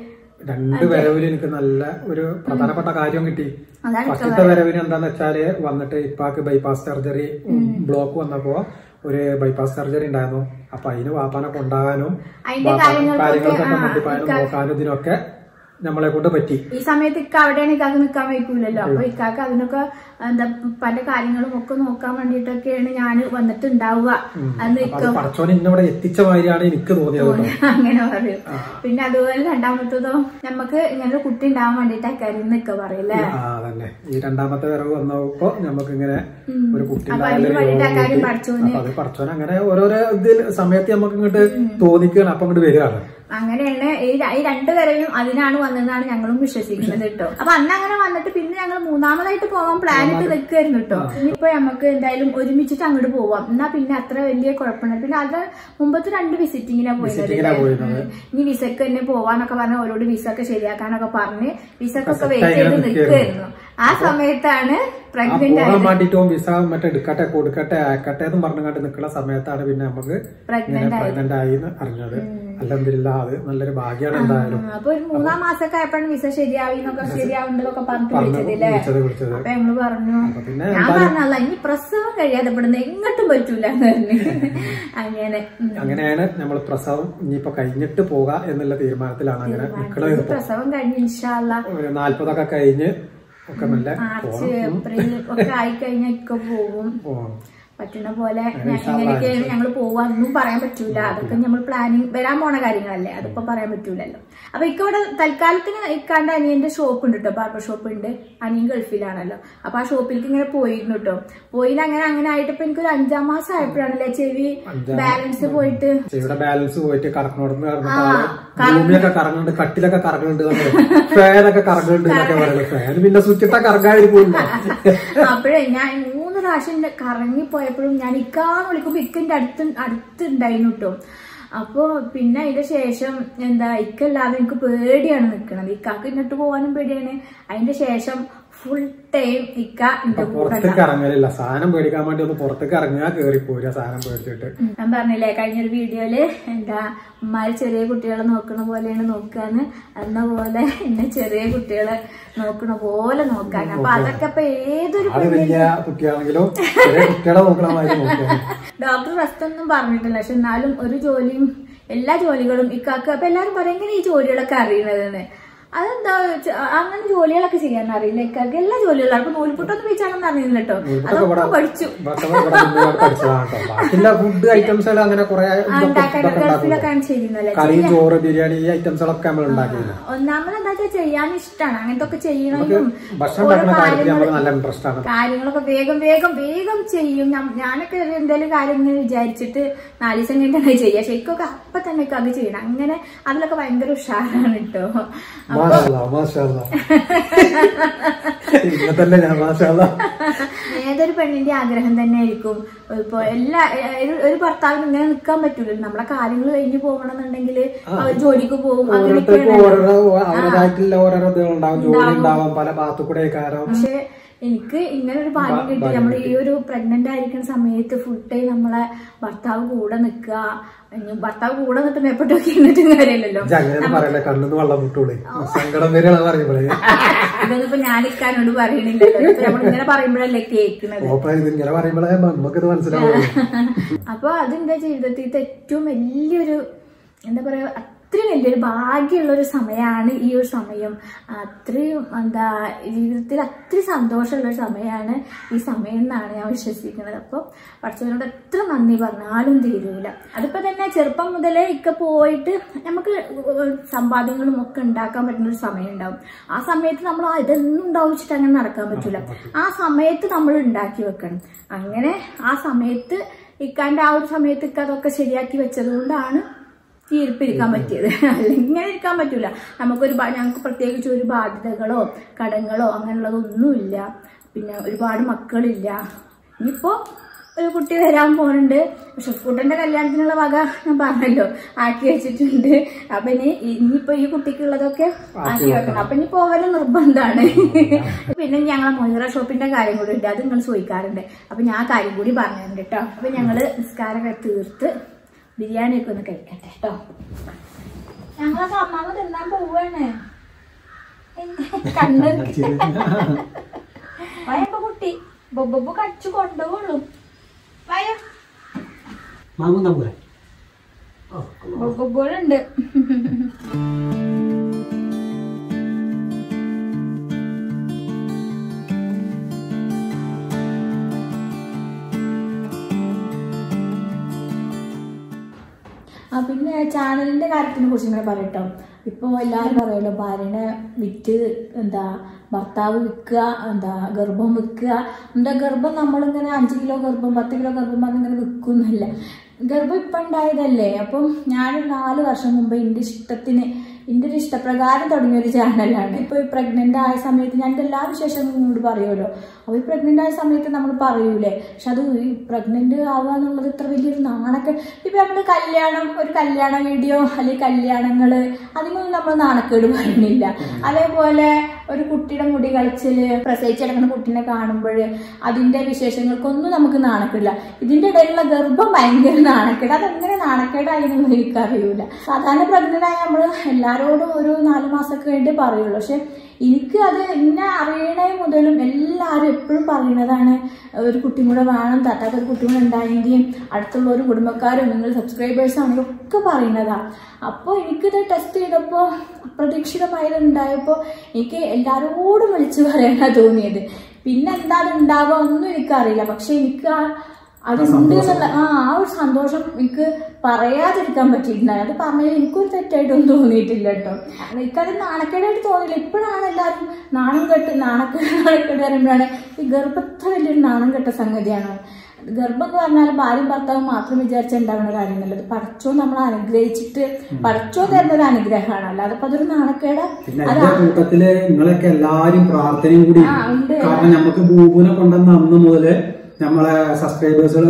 രണ്ട് വരവില് എനിക്ക് നല്ല ഒരു പ്രധാനപ്പെട്ട കാര്യം കിട്ടി. ഫസ്റ്റത്തെ വരവിന് എന്താന്ന് വെച്ചാല് വന്നിട്ട് ഇപ്പാക്ക് ബൈപ്പാസ് സർജറി ബ്ലോക്ക് വന്നപ്പോ ഒരു ബൈപ്പാസ് സർജറി ഉണ്ടായിരുന്നു. അപ്പൊ അതിന് വാപ്പാനെ കൊണ്ടാകാനും കാര്യങ്ങൾക്കൊക്കെ മുട്ടിപ്പാനും നോക്കാനും ഇതിനൊക്കെ നമ്മളെ കൊണ്ട് പറ്റി. ഈ സമയത്ത് ഇക്ക അവിടെയാണ് ഇക്കാക്ക് നിക്കാൻ വയ്ക്കൂലല്ലോ. അപ്പൊ ഇക്കാക്ക് അതിനൊക്കെ എന്താ പല കാര്യങ്ങളും ഒക്കെ നോക്കാൻ വേണ്ടിട്ടൊക്കെയാണ് ഞാൻ വന്നിട്ടുണ്ടാവുക. പടച്ചോൻ ഇന്നിവിടെ എത്തിച്ച മാതിരിയാണ് എനിക്ക് തോന്നിയത്. അങ്ങനെ പറയും. പിന്നെ അതുപോലെ രണ്ടാമത്തതോ നമുക്ക് ഇങ്ങനെ കുട്ടി ഉണ്ടാവാൻ വേണ്ടിട്ട് അക്കാര്യം നിക്ക പറയില്ലേ. അതന്നെ ഈ രണ്ടാമത്തെ വരവ് വന്നപ്പോ നമുക്ക് ഇങ്ങനെ ഒരു കുട്ടി അത് പടച്ചോൻ അങ്ങനെ ഓരോരോ ഇതിൽ സമയത്ത് നമുക്ക് ഇങ്ങോട്ട് തോന്നിക്കുകയാണ്. അപ്പൊ ഇങ്ങോട്ട് വരികയാണ്. അങ്ങനെയാണ് ഈ രണ്ടുപേരെയും അതിനാണ് വന്നതെന്നാണ് ഞങ്ങളും വിശ്വസിക്കുന്നത് കേട്ടോ. അപ്പൊ അന്ന് അങ്ങനെ വന്നിട്ട് പിന്നെ ഞങ്ങൾ മൂന്നാമതായിട്ട് പോവാൻ പ്ലാൻ ഇട്ട് നിൽക്കായിരുന്നു കേട്ടോ. ഇനിയിപ്പോ നമുക്ക് എന്തായാലും ഒരുമിച്ചിട്ട് അങ്ങോട്ട് പോവാം. എന്നാ പിന്നെ അത്ര വലിയ കുഴപ്പമില്ല. പിന്നെ അത് മുമ്പത്തെ 2 വിസിറ്റിങ്ങിനാ പോയത്. ഇനി വിസക്ക് തന്നെ പോവാന്നൊക്കെ പറഞ്ഞ് ഓരോട് വിസ ഒക്കെ ശരിയാക്കാനൊക്കെ പറഞ്ഞ് വിസക്കൊക്കെ വെയിറ്റ് ചെയ്ത് നിൽക്കുമായിരുന്നു. ആ സമയത്താണ് പ്രഗ്നന്റ് വിസ മറ്റേ എടുക്കട്ടെ കൊടുക്കട്ടെ അയക്കട്ടെ എന്ന് പറഞ്ഞുകൊണ്ട് നിൽക്കുന്ന സമയത്താണ് പിന്നെ നമുക്ക് പ്രഗ്നന്റ് ആയി അറിഞ്ഞത്. അൽഹംദുലില്ലാ അത് നല്ലൊരു ഭാഗ്യമാണ് എന്തായാലും. അപ്പൊ ഒരു 3-ാം മാസമൊക്കെ ആയപ്പോഴും വിസ ശരിയാവുന്നതൊക്കെ പറഞ്ഞിട്ട് വിളിച്ചതില്ലേ. അപ്പൊ ഞങ്ങള് പറഞ്ഞു ഞാൻ പറഞ്ഞല്ല ഇനി പ്രസവം കഴിയാതെ പെടുന്ന എങ്ങോട്ടും പറ്റൂല എന്ന് പറഞ്ഞു. അങ്ങനെയാണ് നമ്മൾ പ്രസവം ഇനിയിപ്പോ കഴിഞ്ഞിട്ട് പോകാം എന്നുള്ള തീരുമാനത്തിലാണ് അങ്ങനെ നിൽക്കുന്നത്. പ്രസവം കഴിഞ്ഞ് ഇൻഷാ അല്ലാഹ് ഒരു 40 കഴിഞ്ഞ് ഒക്കെ നല്ല മാർച്ച് ഏപ്രിൽ ഒക്കെ ആയിക്കഴിഞ്ഞാൽ ഒക്കെ പോകും. പറ്റുന്ന പോലെ എങ്ങനെയൊക്കെയാണ് ഞങ്ങൾ പോവാന്നും പറയാൻ പറ്റൂല. അതൊക്കെ നമ്മൾ പ്ലാനിങ് വരാൻ പോണ കാര്യങ്ങളല്ലേ. അതിപ്പോ പറയാൻ പറ്റൂലല്ലോ. അപ്പൊ ഇവിടെ തൽക്കാലത്തിന് ഇക്കാണ്ട് അനിയന്റെ ഷോപ്പ് ഉണ്ട് കേട്ടോ. ബാർബർ ഷോപ്പ് ഉണ്ട്. അനിയൻ ഗൾഫിലാണല്ലോ. അപ്പൊ ആ ഷോപ്പിലേക്ക് ഇങ്ങനെ പോയിരുന്നു കേട്ടോ. പോയിന് അങ്ങനെ ആയിട്ട് ഇപ്പൊ എനിക്കൊരു 5-ാം മാസം ആയപ്പോഴാണല്ലേ ചെവി ബാലൻസ് പോയിട്ട് ഭൂമിയൊക്കെ കറങ്ങുന്നുണ്ട്, കട്ടിലൊക്കെ കറങ്ങുന്നുണ്ട്, ഫാനൊക്കെ കറങ്ങുന്നുണ്ട് എന്നൊക്കെ പറയുന്നത്. ഫാൻ പിന്നെ സ്വിച്ചിട്ട കറങ്ങാതിരിക്കും. അപ്പോഴേ ഞാൻ 3 പ്രാവശ്യം കറങ്ങിപ്പോയപ്പോഴും ഞാൻ ഇക്കാന്ന് വിളിക്കുമ്പോ ഇക്കന്റെ അടുത്തുണ്ടായിരുന്നു കേട്ടോ. അപ്പൊ പിന്നെ അതിന്റെ ശേഷം എന്താ ഇക്കല്ലാതെ എനിക്ക് പേടിയാണ് നിക്കണത്. ഇക്കാക്ക് ഇന്നിട്ട് പോവാനും പേടിയാണ്. അതിന്റെ ശേഷം ഫുൾ ടൈം ഇക്ക പുറത്തേക്ക് ഇറങ്ങലില്ല. സാധനം പേടിക്കാൻ വേണ്ടി ഒന്ന് പുറത്തേക്ക് ഇറങ്ങാ കേറി പോരാ സാധനം പേടിച്ചിട്ട്. ഞാൻ പറഞ്ഞില്ലേ കഴിഞ്ഞൊരു വീഡിയോയില് എന്താ ഉമ്മാര് ചെറിയ കുട്ടികളെ നോക്കണ പോലെയാണ് നോക്കാന്ന്. എന്ന പോലെ എന്നെ ചെറിയ കുട്ടികളെ നോക്കണ പോലെ നോക്കാൻ. അപ്പൊ അതൊക്കെ ഇപ്പൊ ഏതൊരു കുട്ടിയാണെങ്കിലും ഡോക്ടർ റെസ്റ്റ് ഒന്നും പറഞ്ഞിട്ടില്ല. പക്ഷെ എന്നാലും ഒരു ജോലിയും എല്ലാ ജോലികളും ഇക്കാക്ക് അപ്പൊ എല്ലാരും പറയും എങ്ങനെ ഈ ജോലികളൊക്കെ അറിയണതെന്ന്. അതെന്താ അങ്ങനെ ജോലികളൊക്കെ ചെയ്യാൻ അറിയില്ല ഇക്കാക്ക്. എല്ലാ ജോലികളും അപ്പൊ നൂൽപുട്ടൊന്നും വെച്ചാണെന്ന് അറിയില്ല കേട്ടോ. അതൊക്കെ പഠിച്ചു. ഫുഡ് ഐറ്റംസുകൾ അങ്ങനെ ഗൾഫിലൊക്കെയാണ് ചെയ്യുന്നല്ലേ. ചോറ് ബിരിയാണി ഈ ഐറ്റംസുകളൊക്കെ നമ്മൾ ഉണ്ടാക്കിയില്ല. ഒന്നാമത് എന്താ വെച്ചാൽ ചെയ്യാൻ ഇഷ്ടമാണ്. അങ്ങനത്തെ ഒക്കെ ചെയ്യണമെന്നും കാര്യങ്ങളൊക്കെ വേഗം ചെയ്യും. ഞാനൊക്കെ എന്തെങ്കിലും കാര്യം ഇങ്ങനെ വിചാരിച്ചിട്ട് 4 ദിവസം കഴിഞ്ഞിട്ടാണ് ചെയ്യുക. ശരിക്കൊക്കെ അപ്പൊ തന്നെ അത് ചെയ്യണം. അങ്ങനെ അതിലൊക്കെ ഭയങ്കര ഉഷാറാണ് കേട്ടോ. ഏതൊരു പെണ്ണിന്റെ ആഗ്രഹം തന്നെ ആയിരിക്കും. ഇപ്പൊ ഒരു ഭർത്താവിന് ഇങ്ങനെ നിക്കാൻ പറ്റൂലല്ലോ. നമ്മളെ കാര്യങ്ങൾ കഴിഞ്ഞു പോകണമെന്നുണ്ടെങ്കിൽ അവർ ജോലിക്ക് പോകും. പക്ഷെ എനിക്ക് ഇങ്ങനെ ഒരു ഭാഗ്യം കിട്ടി. നമ്മൾ ഈ ഒരു പ്രഗ്നന്റ് ആയിരിക്കുന്ന സമയത്ത് ഫുൾ ടൈം നമ്മളെ ഭർത്താവ് കൂടെ നിക്കുക. ഭർത്താവ് കൂടെ നിന്നിട്ട് എപ്പോഴൊക്കെ എന്നിട്ടും കാര്യമില്ലല്ലോ. ഇതൊന്നിപ്പോ ഞാൻ ഇക്കാനോട് പറയണില്ലല്ലോ. നമ്മളിങ്ങനെ പറയുമ്പോഴല്ലേ കേൾക്കുന്നത്. അപ്പൊ അതെന്റെ ജീവിതത്തിൽ ഏറ്റവും വലിയൊരു എന്താ പറയാ അത്രയും വലിയൊരു ഭാഗ്യമുള്ളൊരു സമയമാണ് ഈ ഒരു സമയം. അത്രയും എന്താ ജീവിതത്തിൽ അത്രയും സന്തോഷമുള്ളൊരു സമയമാണ് ഈ സമയം എന്നാണ് ഞാൻ വിശ്വസിക്കുന്നത്. അപ്പോൾ പഠിച്ചവരോട് എത്ര നന്ദി പറഞ്ഞാലും തീരൂല. അതിപ്പോ തന്നെ ചെറുപ്പം മുതലേ ഇക്ക പോയിട്ട് നമുക്ക് സമ്പാദ്യങ്ങളും ഒക്കെ ഉണ്ടാക്കാൻ പറ്റുന്നൊരു സമയം ഉണ്ടാവും. ആ സമയത്ത് നമ്മൾ ഇതൊന്നും ഉണ്ടാവിച്ചിട്ട് അങ്ങനെ നടക്കാൻ പറ്റൂല. ആ സമയത്ത് നമ്മൾ ഉണ്ടാക്കി വെക്കണം. അങ്ങനെ ആ സമയത്ത് ഇക്കാന്റെ ആ ഒരു സമയത്ത് ഇക്ക അതൊക്കെ ശരിയാക്കി വെച്ചത് കൊണ്ടാണ് ഈ ഇരിപ്പിരിക്കാൻ പറ്റിയത്. അല്ലെങ്കിൽ ഇങ്ങനെ ഇരിക്കാൻ പറ്റൂല. ഞങ്ങൾക്ക് പ്രത്യേകിച്ച് ഒരു ബാധ്യതകളോ കടങ്ങളോ അങ്ങനെയുള്ളതൊന്നുമില്ല. പിന്നെ ഒരുപാട് മക്കളില്ല. ഇനിയിപ്പോ ഒരു കുട്ടി വരാൻ പോകുന്നുണ്ട്. പക്ഷെ ഫുഡിന്റെ കല്യാണത്തിനുള്ള വക ഞാൻ പറഞ്ഞല്ലോ ആക്കി വെച്ചിട്ടുണ്ട്. അപ്പൊ ഇനിയിപ്പോ ഈ കുട്ടിക്കുള്ളതൊക്കെ ആക്കി വെക്കണം. അപ്പൊ ഇനി പോകലും നിർബന്ധമാണ്. പിന്നെ ഞങ്ങളെ മൊയ്റ ഷോപ്പിന്റെ കാര്യം കൂടി ഉണ്ട്. അത് നിങ്ങൾ ചോദിക്കാറുണ്ട്. അപ്പൊ ഞാൻ കാര്യം കൂടി പറഞ്ഞിട്ടുണ്ട് കേട്ടോ. അപ്പൊ ഞങ്ങള് നിസ്കാരമൊക്കെ തീർത്ത് ബിരിയാണിയൊക്കെ ഒന്ന് കഴിക്കട്ടെ കേട്ടോ. ഞങ്ങളൊക്കെ അമ്മാമ തിന്നാൻ പോവാണ്. കണ്ണ് വയപ്പ കുട്ടി ബൊബ്ബു കടിച്ചു കൊണ്ടുപോകുള്ളൂ. വയ ബൊബ്ബുകളുണ്ട്. പിന്നെ ചാനലിന്റെ കാര്യത്തിനെ കുറിച്ച് ഇങ്ങനെ പറയട്ടോ. ഇപ്പോൾ എല്ലാവരും പറയുമല്ലോ ഭാര്യനെ വിറ്റ് ഭർത്താവ് വിൽക്കുക, ഗർഭം വിൽക്കുക. ഗർഭം നമ്മളിങ്ങനെ 5 കിലോ ഗർഭം 10 കിലോ ഗർഭം പറഞ്ഞിങ്ങനെ വിൽക്കുന്നില്ല. ഗർഭം ഇപ്പം ഉണ്ടായതല്ലേ. അപ്പം ഞാനൊരു 4 വർഷം മുമ്പ് എൻ്റെ ഒരു ഇഷ്ടപ്രകാരം തുടങ്ങിയൊരു ചാനലാണ്. ഇപ്പോൾ ഈ പ്രഗ്നൻ്റ് ആയ സമയത്ത് ഞാൻ എല്ലാ വിശേഷങ്ങളും നിങ്ങളോട് പറയുമല്ലോ. അപ്പോൾ ഈ പ്രഗ്നൻ്റ് ആയ സമയത്ത് നമ്മൾ പറയൂലേ, പക്ഷെ അത് ഈ പ്രഗ്നൻ്റ് ആവുക എന്നുള്ളത് ഇത്ര വലിയൊരു നാണൊക്കെ. ഇപ്പം നമ്മൾ ഒരു കല്യാണ വീഡിയോ അല്ലെങ്കിൽ കല്യാണങ്ങൾ അതിനൊന്നും നമ്മൾ നാണക്കേട് പറയുന്നില്ല. അതേപോലെ ഒരു കുട്ടിയുടെ മുടി കളിച്ചിൽ, പ്രസവിച്ചെടുക്കുന്ന കുട്ടീനെ കാണുമ്പോൾ അതിൻ്റെ വിശേഷങ്ങൾക്കൊന്നും നമുക്ക് നാണക്കേടില്ല. ഇതിൻ്റെ ഇടയിലുള്ള ഗർഭം ഭയങ്കര നാണക്കേട്. അതെങ്ങനെ നാണക്കേടായിരുന്നു എനിക്കറിയൂല. സാധാരണ പ്രഗ്നൻ്റ് ആയ നമ്മൾ എല്ലാവരോടും ഒരു 4 മാസമൊക്കെ വേണ്ടി പറയുള്ളൂ. പക്ഷെ എനിക്ക് അത് എന്നെ അറിയണേ മുതലും എല്ലാവരും എപ്പോഴും പറയുന്നതാണ്, ഒരു കുട്ടിയും കൂടെ വേണം, തട്ടാത്ത ഒരു കുട്ടിയും കൂടെ ഉണ്ടായെങ്കിൽ അടുത്തുള്ളവരും കുടുംബക്കാരും നിങ്ങൾ സബ്സ്ക്രൈബേഴ്സ് ആണെങ്കിലും ഒക്കെ പറയുന്നതാണ്. അപ്പോൾ എനിക്കിത് ടെസ്റ്റ് ചെയ്തപ്പോൾ അപ്രതീക്ഷിതമായത് ഉണ്ടായപ്പോൾ എനിക്ക് എല്ലാവരോടും വിളിച്ചു പറയാനാണ് തോന്നിയത്. പിന്നെ എന്താ അത് ഉണ്ടാവുക ഒന്നും എനിക്കറിയില്ല. പക്ഷെ എനിക്ക് അതുണ്ട് എന്നുള്ള ആ ഒരു സന്തോഷം എനിക്ക് പറയാതിരിക്കാൻ പറ്റിയിട്ടുണ്ടായി. അത് പറഞ്ഞാൽ എനിക്കൊരു തെറ്റായിട്ടൊന്നും തോന്നിയിട്ടില്ല കേട്ടോ. എനിക്കത് നാണക്കേടായിട്ട് തോന്നിയില്ല. ഇപ്പോഴാണ് എല്ലാവരും നാണക്കേട് പറയുമ്പോഴാണ് ഈ ഗർഭത്തെ വലിയൊരു നാണം കെട്ട സംഗതിയാണ്. ഗർഭം എന്ന് പറഞ്ഞാൽ ഭാര്യയും ഭർത്താവും മാത്രം വിചാരിച്ചുണ്ടാവുന്ന കാര്യമല്ലത്. പടച്ചോ നമ്മൾ അനുഗ്രഹിച്ചിട്ട് പടച്ചോ തരുന്നൊരു അനുഗ്രഹമാണ്. അല്ലാതെ അപ്പൊ അതൊരു നാണക്കേട്. കൂട്ടത്തില് നിങ്ങളൊക്കെ എല്ലാരും പ്രാർത്ഥനയും കൂടി, കാരണം നമുക്ക് ഭൂപൂനെ കൊണ്ടുവന്ന അന്ന് മുതല് നമ്മളെ സബ്സ്ക്രൈബേഴ്സുകൾ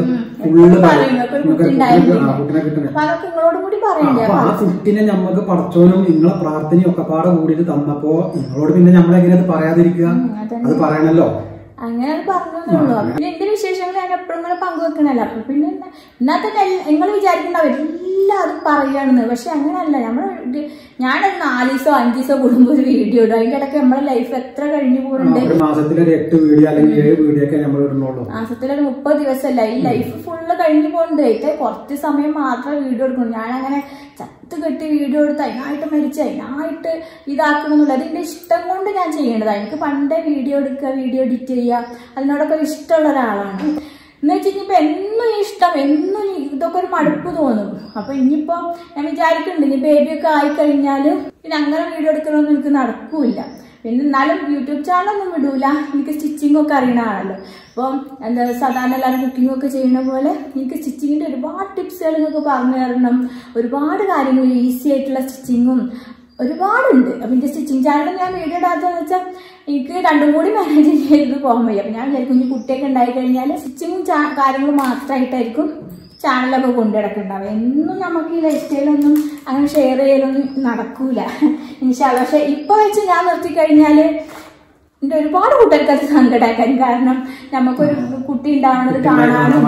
ആ കുട്ടിനെ നമ്മക്ക് പടച്ചോനും നിങ്ങളെ പ്രാർത്ഥനയും ഒക്കെ പാടെ കൂടിയിട്ട് തന്നപ്പോ നിങ്ങളോട് പിന്നെ നമ്മളെങ്ങനെ അത് പറയാതിരിക്കുക, അത് പറയണല്ലോ. അങ്ങനെ പറഞ്ഞോന്നുള്ളൂ. പിന്നെ എന്റെ വിശേഷങ്ങൾ ഞാൻ എപ്പോഴും ഇങ്ങനെ പങ്കുവെക്കണല്ലോ. അപ്പൊ പിന്നെ എന്നാൽ തന്നെ നിങ്ങൾ വിചാരിക്കണ്ടാവും എല്ലാവരും പറയുകയാണെന്ന്. പക്ഷെ അങ്ങനെയല്ല. ഞാനൊരു 4 ദിവസമോ 5 ദിവസമോ കൂടുമ്പോൾ ഒരു വീഡിയോ ഇടും. അതിന്റെ ഇടയ്ക്ക് നമ്മുടെ ലൈഫ് എത്ര കഴിഞ്ഞു പോകുന്നുണ്ട്. മാസത്തിലൊരു 8 വീഡിയോ അല്ലെങ്കിൽ 7 വീഡിയോ ഒക്കെ നമ്മൾ ഇടുന്നുള്ളൂ. മാസത്തിലൊരു 30 ദിവസമല്ല. ഈ ലൈഫ് ഫുള്ള് കഴിഞ്ഞു പോകുന്നുണ്ട്. കുറച്ച് സമയം മാത്രമേ വീഡിയോ എടുക്കുള്ളൂ. ഞാനങ്ങനെ ചത്ത് കെട്ടി വീഡിയോ എടുത്ത് അതിനായിട്ട് മരിച്ച് അതിനായിട്ട് ഇതാക്കണമെന്നില്ല. അതിന്റെ ഇഷ്ടം കൊണ്ട് ഞാൻ ചെയ്യേണ്ടതാണ്. എനിക്ക് പണ്ടേ വീഡിയോ എടുക്കുക, വീഡിയോ എഡിറ്റ് ചെയ്യുക അതിനോടൊക്കെ ഇഷ്ടമുള്ള ഒരാളാണ്. എന്ന് വെച്ചിപ്പോ എന്നും ഇഷ്ടം, എന്നും ഇതൊക്കെ ഒരു മടുപ്പ് തോന്നും. അപ്പൊ ഇനിയിപ്പോ ഞാൻ വിചാരിക്കുന്നുണ്ട് ഇനി ബേബിയൊക്കെ ആയിക്കഴിഞ്ഞാല് പിന്നെ അങ്ങനെ വീഡിയോ എടുക്കണമെന്ന് എനിക്ക് നടക്കൂല. പിന്നെ എന്നാലും യൂട്യൂബ് ചാനലൊന്നും വിടൂല. എനിക്ക് സ്റ്റിച്ചിങ് ഒക്കെ അറിയണതാണല്ലോ. അപ്പം സാധാരണ എല്ലാവരും കുക്കിംഗ് ഒക്കെ ചെയ്യുന്ന പോലെ എനിക്ക് സ്റ്റിച്ചിങ്ങിന്റെ ഒരുപാട് ടിപ്സുകൾ നിങ്ങൾക്ക് പറഞ്ഞു തരണം. ഒരുപാട് കാര്യങ്ങൾ ഈസി ആയിട്ടുള്ള സ്റ്റിച്ചിങ്ങും ഒരുപാടുണ്ട്. അപ്പൊ എന്റെ സ്റ്റിച്ചിങ് ചാനൽ ഞാൻ വീഡിയോ ഇടാത്തതെന്ന് വെച്ചാൽ എനിക്ക് 2 കൂടി മാനേജ് ചെയ്ത് പോകാൻ വയ്യ. അപ്പൊ ഞാൻ വിചാരിക്കും കുഞ്ഞു കുട്ടിയൊക്കെ ഉണ്ടായി കഴിഞ്ഞാൽ സ്റ്റിച്ചിങ്ങും കാര്യങ്ങളും മാത്രമായിട്ടായിരിക്കും ചാനലൊക്കെ കൊണ്ടുനടക്കുന്നുണ്ടാവും. എന്നും നമുക്ക് ഈ ലൈഫ് സ്റ്റൈലൊന്നും അങ്ങനെ ഷെയർ ചെയ്യലൊന്നും നടക്കൂല ഇൻഷാല്ലാ. പക്ഷെ ഇപ്പൊ വെച്ച് ഞാൻ നിർത്തിക്കഴിഞ്ഞാല് എന്റെ ഒരുപാട് കൂട്ടുകാർക്ക് അത് സങ്കടമാക്കാൻ. കാരണം നമുക്കൊരു കുട്ടി ഉണ്ടാവുന്നത് കാണാനും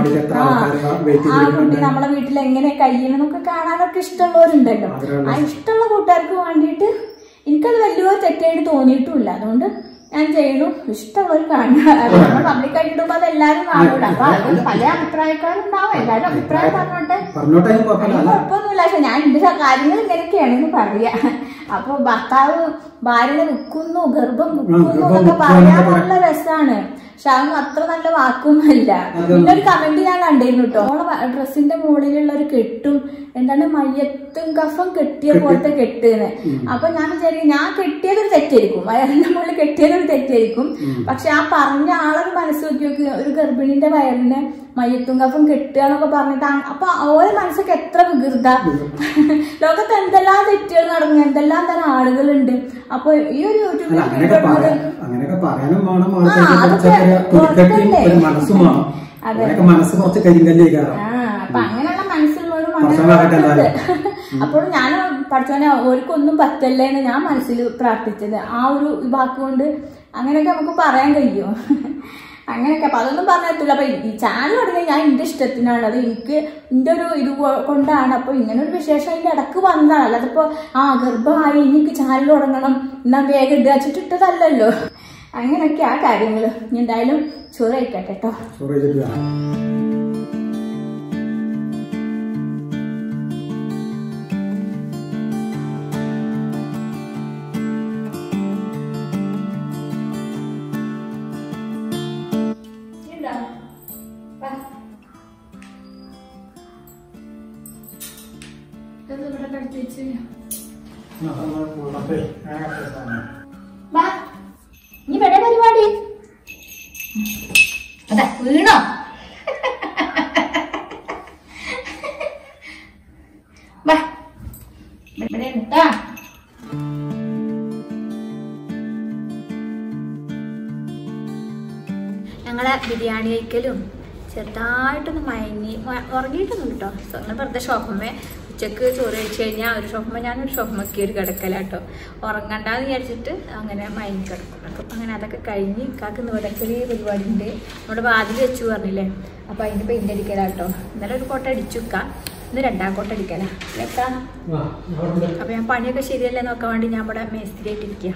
ആ കുട്ടി നമ്മളെ വീട്ടിൽ എങ്ങനെ കഴിയണമെന്നൊക്കെ കാണാനൊക്കെ ഇഷ്ടമുള്ളവരുണ്ടല്ലോ. ആ ഇഷ്ടമുള്ള കൂട്ടുകാർക്ക് വേണ്ടിയിട്ട് എനിക്കത് വലിയൊരു തെറ്റായിട്ട് തോന്നിയിട്ടുമില്ല. അതുകൊണ്ട് ഞാൻ ചെയ്യണു. ഇഷ്ടമുള്ളവർ കാണുക. നമ്മൾ പബ്ലിക്കായിട്ട് ഇടുമ്പോ അത് എല്ലാരും കാണൂല. അപ്പൊ പല അഭിപ്രായക്കാരുണ്ടാവും. എല്ലാരും അഭിപ്രായം പറഞ്ഞോട്ടെ, കുഴപ്പമൊന്നുമില്ല. പക്ഷെ ഞാൻ എന്റെ കാര്യങ്ങൾ ഇങ്ങനെയൊക്കെയാണെന്ന് പറയാ. അപ്പൊ ഭർത്താവ് ഭാര്യനെ വിൽക്കുന്നു, ഗർഭം വിൽക്കുന്നു എന്നൊക്കെ പറയാൻ നല്ല രസമാണ്. പക്ഷെ അതൊന്നും അത്ര നല്ല വാക്കൊന്നുമല്ല. പിന്നെ ഒരു കമന്റ് ഞാൻ കണ്ടിരുന്നു കേട്ടോ. നമ്മളെ ഡ്രസ്സിന്റെ മുകളിലുള്ള ഒരു കെട്ടും എന്താണ് മയ്യത്തും കഫം കെട്ടിയ പോലത്തെ കെട്ടുന്ന്. അപ്പൊ ഞാൻ വിചാരിക്കും ഞാൻ കെട്ടിയതൊരു തെറ്റായിരിക്കും, വയറിന്റെ മുകളിൽ കെട്ടിയതൊരു തെറ്റായിരിക്കും. പക്ഷെ ആ പറഞ്ഞ ആളൊരു മനസ്സ് നോക്കി നോക്കി ഒരു ഗർഭിണിന്റെ വയറിനെ മയ്യത്തും കഫം കെട്ടുക എന്നൊക്കെ പറഞ്ഞിട്ട് അപ്പൊ ഓരോ മനസ്സൊക്കെ എത്ര വികൃത. ലോകത്ത് എന്തെല്ലാം തെറ്റുകൾ നടക്കുന്നു, എന്തെല്ലാം തരം ആളുകളുണ്ട്. അപ്പൊ ഈ ഒരു യൂട്യൂബിൽ അപ്പൊ അങ്ങനെയുള്ള മനസ്സുള്ളവരും അപ്പോൾ ഞാൻ പഠിച്ചവനെ ഓർക്കൊന്നും പറ്റല്ലേന്ന് ഞാൻ മനസ്സിൽ പ്രാർത്ഥിച്ചത്. ആ ഒരു വാക്കുകൊണ്ട് അങ്ങനെയൊക്കെ നമുക്ക് പറയാൻ കഴിയുമോ? അങ്ങനെയൊക്കെ. അപ്പൊ അതൊന്നും പറഞ്ഞിട്ടില്ല. അപ്പൊ ഈ ചാനൽ തുടങ്ങി ഞാൻ എന്റെ ഇഷ്ടത്തിനാണ്, അത് എനിക്ക് എന്റെ ഒരു ഇത് കൊണ്ടാണ്. അപ്പൊ ഇങ്ങനെ ഒരു വിശേഷം അതിന്റെ ഇടക്ക് വന്നതാണ്. അല്ലാതിപ്പോ ഗർഭമായി എനിക്ക് ചാനൽ തുടങ്ങണം എന്നാ വേഗം ഇടുക വെച്ചിട്ടിട്ടതല്ലല്ലോ. അങ്ങനെയൊക്കെ ആ കാര്യങ്ങള്. ഇനി എന്തായാലും ചോറ് കഴിക്കട്ടെ കേട്ടോ. ഇനി ഇവിടെ പരിപാടി അതാ വീണോ? ഇവിടെ കേട്ടാ. ഞങ്ങളെ ബിരിയാണി കഴിക്കലും ചെറുതായിട്ടൊന്ന് മയങ്ങി ഉറങ്ങിയിട്ടൊന്നും കേട്ടോ. അങ്ങനെ വെറുതെ ഷോപ്പമ്മേ ഉച്ചക്ക് ചോറ് കഴിച്ചു കഴിഞ്ഞാൽ ഒരു ഷോപ്പമ്മ ഞാനൊരു ഷോപ്പമ്മക്ക് ഒരു കിടക്കലാട്ടോ. ഉറങ്ങണ്ടെന്ന് വിചാരിച്ചിട്ട് അങ്ങനെ മയങ്ങി കിടക്കും. അങ്ങനെ അതൊക്കെ കഴിഞ്ഞ് കാക്കുന്ന ഇവിടെ ചെറിയ പരിപാടി ഉണ്ട്. നമ്മുടെ വാതിൽ വെച്ചു പറഞ്ഞില്ലേ, അപ്പൊ അതിന്റെ പെയിന്റ് അടിക്കലാട്ടോ. ഇന്നലെ ഒരു കോട്ട അടിച്ചു വെക്കാം, ഇന്ന് 2ാം കോട്ട അടിക്കലാ കേട്ടാ. അപ്പൊ ഞാൻ പണിയൊക്കെ ശരിയല്ലേ നോക്കാൻ വേണ്ടി ഞാൻ ഇവിടെ മേസ്തിരി ആയിട്ടിരിക്കുക.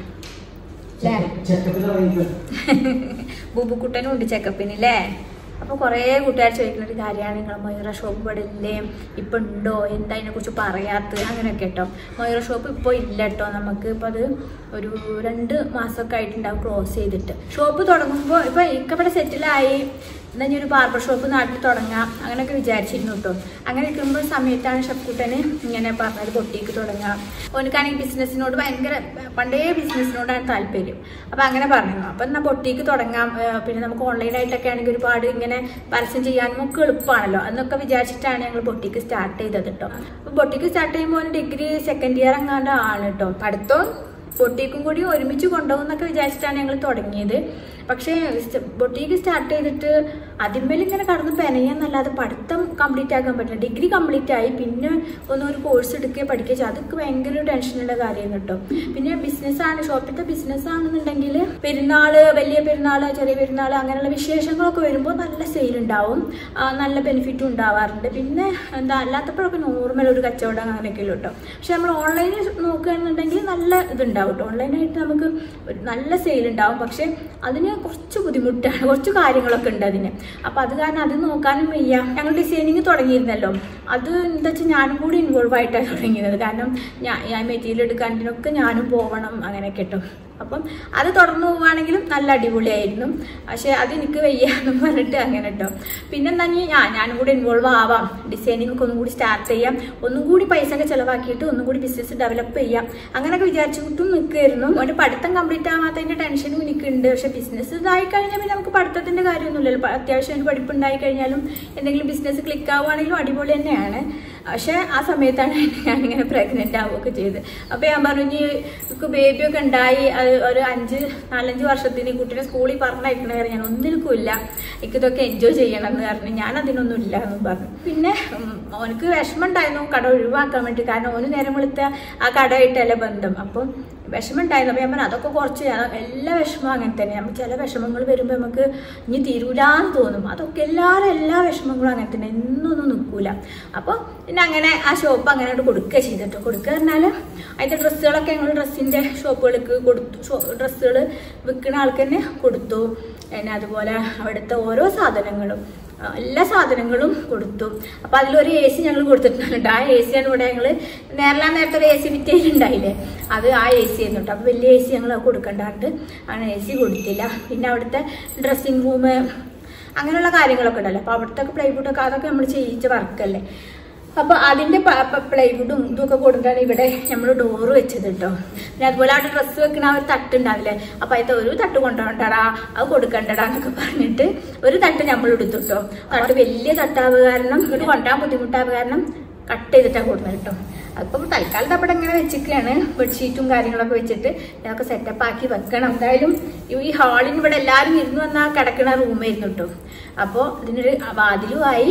ബൂബുക്കുട്ടനും ഉണ്ട് ചെക്കപ്പിനല്ലേ. അപ്പോൾ കുറേ കൂട്ടുകാർ ചോദിക്കുന്ന ഒരു കാര്യമാണ്, നിങ്ങൾ മയൂറ ഷോപ്പ് ഇവിടെ ഇല്ലേ, ഇപ്പം ഉണ്ടോ, എന്താ അതിനെക്കുറിച്ച് പറയാത്തത് അങ്ങനെയൊക്കെ കേട്ടോ. മയൂറ ഷോപ്പ് ഇപ്പോൾ ഇല്ല കേട്ടോ. നമുക്ക് ഇപ്പോൾ അത് ഒരു 2 മാസമൊക്കെ ആയിട്ടുണ്ടാവും ക്ലോസ് ചെയ്തിട്ട്. ഷോപ്പ് തുടങ്ങുമ്പോൾ ഇപ്പോൾ ഇവിടെ സെറ്റിലായി എന്നാൽ ഇനി ഒരു ബാർബർ ഷോപ്പ് നാട്ടിൽ തുടങ്ങാം അങ്ങനെയൊക്കെ വിചാരിച്ചിരുന്നു കേട്ടോ. അങ്ങനെ ഇരിക്കുമ്പോൾ സമയത്താണ് ഷെഫ്കുട്ടന് ഇങ്ങനെ പറഞ്ഞത് ബൊട്ടീക്ക് തുടങ്ങാം. ഓനക്കാണെങ്കിൽ ബിസിനസ്സിനോട് ഭയങ്കര പണ്ടേ ബിസിനസ്സിനോടാണ് താല്പര്യം. അപ്പം അങ്ങനെ പറഞ്ഞു, അപ്പം എന്നാൽ ബൊട്ടീക്ക് തുടങ്ങാം. പിന്നെ നമുക്ക് ഓൺലൈനായിട്ടൊക്കെ ആണെങ്കിൽ ഒരുപാട് ഇങ്ങനെ പരസ്യം ചെയ്യാനും ഒക്കെ എളുപ്പമാണല്ലോ എന്നൊക്കെ വിചാരിച്ചിട്ടാണ് ഞങ്ങൾ ബൊട്ടീക്ക് സ്റ്റാർട്ട് ചെയ്തത് കേട്ടോ. അപ്പോൾ ബൊട്ടീക്ക് സ്റ്റാർട്ട് ചെയ്യുമ്പോൾ ഡിഗ്രി 2nd ഇയർ എങ്ങാണ്ട് ആണ് കേട്ടോ. പഠിത്തവും ബൊട്ടീക്കും കൂടി ഒരുമിച്ച് കൊണ്ടുപോകും എന്നൊക്കെ വിചാരിച്ചിട്ടാണ് ഞങ്ങൾ തുടങ്ങിയത്. പക്ഷേ ബൊട്ടീക്ക് സ്റ്റാർട്ട് ചെയ്തിട്ട് അതിന്മേൽ ഇങ്ങനെ കടന്ന് പെനയെന്നല്ലാതെ പഠിത്തം കംപ്ലീറ്റ് ആക്കാൻ പറ്റില്ല. ഡിഗ്രി കംപ്ലീറ്റ് ആയി, പിന്നെ ഒരു കോഴ്സ് എടുക്കുകയോ പഠിക്കുകയോ ചെയ്യും. അതൊക്കെ ഭയങ്കര ടെൻഷനുള്ള കാര്യം കേട്ടോ. പിന്നെ ബിസിനസ്സാണ്, ഷോപ്പിലത്തെ ബിസിനസ്സാണെന്നുണ്ടെങ്കിൽ പെരുന്നാള്, വലിയ പെരുന്നാള്, ചെറിയ പെരുന്നാള് അങ്ങനെയുള്ള വിശേഷങ്ങളൊക്കെ വരുമ്പോൾ നല്ല സെയിൽ ഉണ്ടാവും, നല്ല ബെനിഫിറ്റും ഉണ്ടാവാറുണ്ട്. പിന്നെ എന്താ അല്ലാത്തപ്പോഴൊക്കെ നോർമൽ ഒരു കച്ചവടം അങ്ങനെയൊക്കെയല്ലോ കേട്ടോ. പക്ഷെ നമ്മൾ ഓൺലൈനിൽ നോക്കുകയാണെന്നുണ്ടെങ്കിൽ നല്ല ഇതുണ്ടാവും കേട്ടോ. ഓൺലൈനായിട്ട് നമുക്ക് നല്ല സെയിൽ ഉണ്ടാവും. പക്ഷെ അതിന് കുറച്ച് ബുദ്ധിമുട്ടാണ്, കുറച്ച് കാര്യങ്ങളൊക്കെ ഉണ്ട് അതിന്. അപ്പം അത് കാരണം അത് നോക്കാനും വയ്യ. ഞങ്ങൾ ഡിസൈനിങ് തുടങ്ങിയിരുന്നല്ലോ, അത് എന്താ വെച്ചാൽ ഞാനും കൂടി ഇൻവോൾവ് ആയിട്ടാണ് തുടങ്ങിയത്. കാരണം ഞാൻ മെറ്റീരിയൽ എടുക്കാനൊക്കെ ഞാനും പോകണം അങ്ങനെയൊക്കെ കേട്ടോ. അപ്പം അത് തുടർന്ന് പോവുകയാണെങ്കിലും നല്ല അടിപൊളിയായിരുന്നു. പക്ഷെ അതെനിക്ക് വയ്യ എന്ന് പറഞ്ഞിട്ട് അങ്ങനെ കേട്ടോ. പിന്നെന്താ ഞാനും കൂടി ഇൻവോൾവ് ആവാം, ഡിസൈനിങ് ഒക്കെ ഒന്നും കൂടി സ്റ്റാർട്ട് ചെയ്യാം, ഒന്നും കൂടി പൈസ ഒക്കെ ചിലവാക്കിയിട്ട് ഒന്നും കൂടി ബിസിനസ് ഡെവലപ്പ് ചെയ്യാം അങ്ങനെയൊക്കെ വിചാരിച്ചിട്ടും നിൽക്കുമായിരുന്നു. ഒരു പഠിത്തം കംപ്ലീറ്റ് ആവാത്തതിൻ്റെ ടെൻഷനും എനിക്കുണ്ട്. പക്ഷെ ബിസിനസ് ഇതായി കഴിഞ്ഞാൽ പിന്നെ നമുക്ക് പഠിത്തത്തിൻ്റെ കാര്യമൊന്നുമില്ലല്ലോ. അത്യാവശ്യം ഒരു പഠിപ്പ് ഉണ്ടായി കഴിഞ്ഞാലും എന്തെങ്കിലും ബിസിനസ് ക്ലിക്ക് ആവുകയാണെങ്കിലും അടിപൊളി തന്നെയാണ്. പക്ഷെ ആ സമയത്താണ് ഞാനിങ്ങനെ പ്രഗ്നൻ്റ് ആവുകയൊക്കെ ചെയ്ത്. അപ്പോൾ ഞാൻ പറഞ്ഞു എനിക്ക് ബേബിയൊക്കെ ഉണ്ടായി, അത് ഒരു 4-5 വർഷത്തിന് കുട്ടീനെ സ്കൂളിൽ പറഞ്ഞയക്കണ വരെ ഞാൻ ഒന്നിനുമില്ല, എനിക്കിതൊക്കെ എൻജോയ് ചെയ്യണം എന്ന് പറഞ്ഞു. ഞാൻ അതിനൊന്നും ഇല്ല എന്ന് പറഞ്ഞു. പിന്നെ ഓനക്ക് വിഷമം ഉണ്ടായിരുന്നു കട ഒഴിവാക്കാൻ വേണ്ടി. കാരണം ഓന് നേരം വെളുത്ത ആ കടയായിട്ടല്ലേ ബന്ധം. അപ്പം വിഷമം ഉണ്ടായിരുന്നു. അപ്പം ഞാൻ പറഞ്ഞു അതൊക്കെ കുറച്ച് എല്ലാ വിഷമവും അങ്ങനെ തന്നെ. നമുക്ക് ചില വിഷമങ്ങൾ വരുമ്പോൾ നമുക്ക് ഇനി തീരൂലാന്ന് തോന്നും. അതൊക്കെ എല്ലാ വിഷമങ്ങളും അങ്ങനെ തന്നെ, എന്നൊന്നും നിൽക്കൂല. അപ്പോൾ പിന്നെ അങ്ങനെ ആ ഷോപ്പ് അങ്ങനെ കൊടുക്കുക ചെയ്തിട്ട്. കൊടുക്കുക പറഞ്ഞാൽ അതിൻ്റെ ഡ്രസ്സുകളൊക്കെ ഞങ്ങൾ ഡ്രസ്സിൻ്റെ ഷോപ്പുകൾക്ക് കൊടുത്തു, ഡ്രസ്സുകൾ വിൽക്കുന്ന ആൾക്ക് തന്നെ കൊടുത്തു. പിന്നെ അതുപോലെ അവിടുത്തെ ഓരോ സാധനങ്ങളും എല്ലാ സാധനങ്ങളും കൊടുത്തു. അപ്പം അതിലൊരു AC ഞങ്ങൾ കൊടുത്തിട്ടുണ്ട്. ആ AC-യാണ് ഇവിടെ ഞങ്ങൾ നേരത്തെ ഒരു AC വിറ്റയിലുണ്ടായില്ലേ, അത് ആ AC ആയിരുന്നു കേട്ടോ. അപ്പോൾ വലിയ AC ഞങ്ങൾ കൊടുക്കണ്ടാണ്ട് അങ്ങനെ AC കൊടുത്തില്ല. പിന്നെ അവിടുത്തെ ഡ്രസ്സിങ് റൂം അങ്ങനെയുള്ള കാര്യങ്ങളൊക്കെ ഉണ്ടല്ലോ. അപ്പോൾ അവിടുത്തെ പ്ലൈവുഡൊക്കെ അതൊക്കെ നമ്മൾ ചെയ്യിച്ച വർക്കല്ലേ. അപ്പോൾ അതിൻ്റെ പ്ലൈവുഡും ഇതൊക്കെ കൊടുത്തിട്ടാണ് ഇവിടെ നമ്മൾ ഡോറ് വെച്ചത് കേട്ടോ. പിന്നെ അതുപോലെ അവിടെ ഡ്രസ്സ് വെക്കണ ആ ഒരു തട്ടുണ്ടാവില്ലേ, അപ്പോൾ അതിൻ്റെ ഒരു തട്ട് കൊണ്ടുപോകണ്ടടാ, അത് കൊടുക്കണ്ടടാ എന്നൊക്കെ പറഞ്ഞിട്ട് ഒരു തട്ട് നമ്മൾ എടുത്തു കേട്ടോ. തട്ട് വലിയ തട്ടാവുക കാരണം ഇങ്ങോട്ട് കൊണ്ടുപോകാൻ ബുദ്ധിമുട്ടാവുക കാരണം കട്ട് ചെയ്തിട്ടാണ് കൊടുക്കുന്നത് കേട്ടോ. അപ്പം തൽക്കാലത്ത് അവിടെ ഇങ്ങനെ വെച്ചിരിക്കുകയാണ്. ബെഡ്ഷീറ്റും കാര്യങ്ങളൊക്കെ വെച്ചിട്ട് ഇതൊക്കെ സെറ്റപ്പ് ആക്കി വെക്കണം. എന്തായാലും ഈ ഹാളിന് ഇവിടെ എല്ലാവരും ഇരുന്ന് വന്നാൽ കിടക്കുന്ന റൂമായിരുന്നു കേട്ടോ. അപ്പോൾ ഇതിനൊരു വാതിലുമായി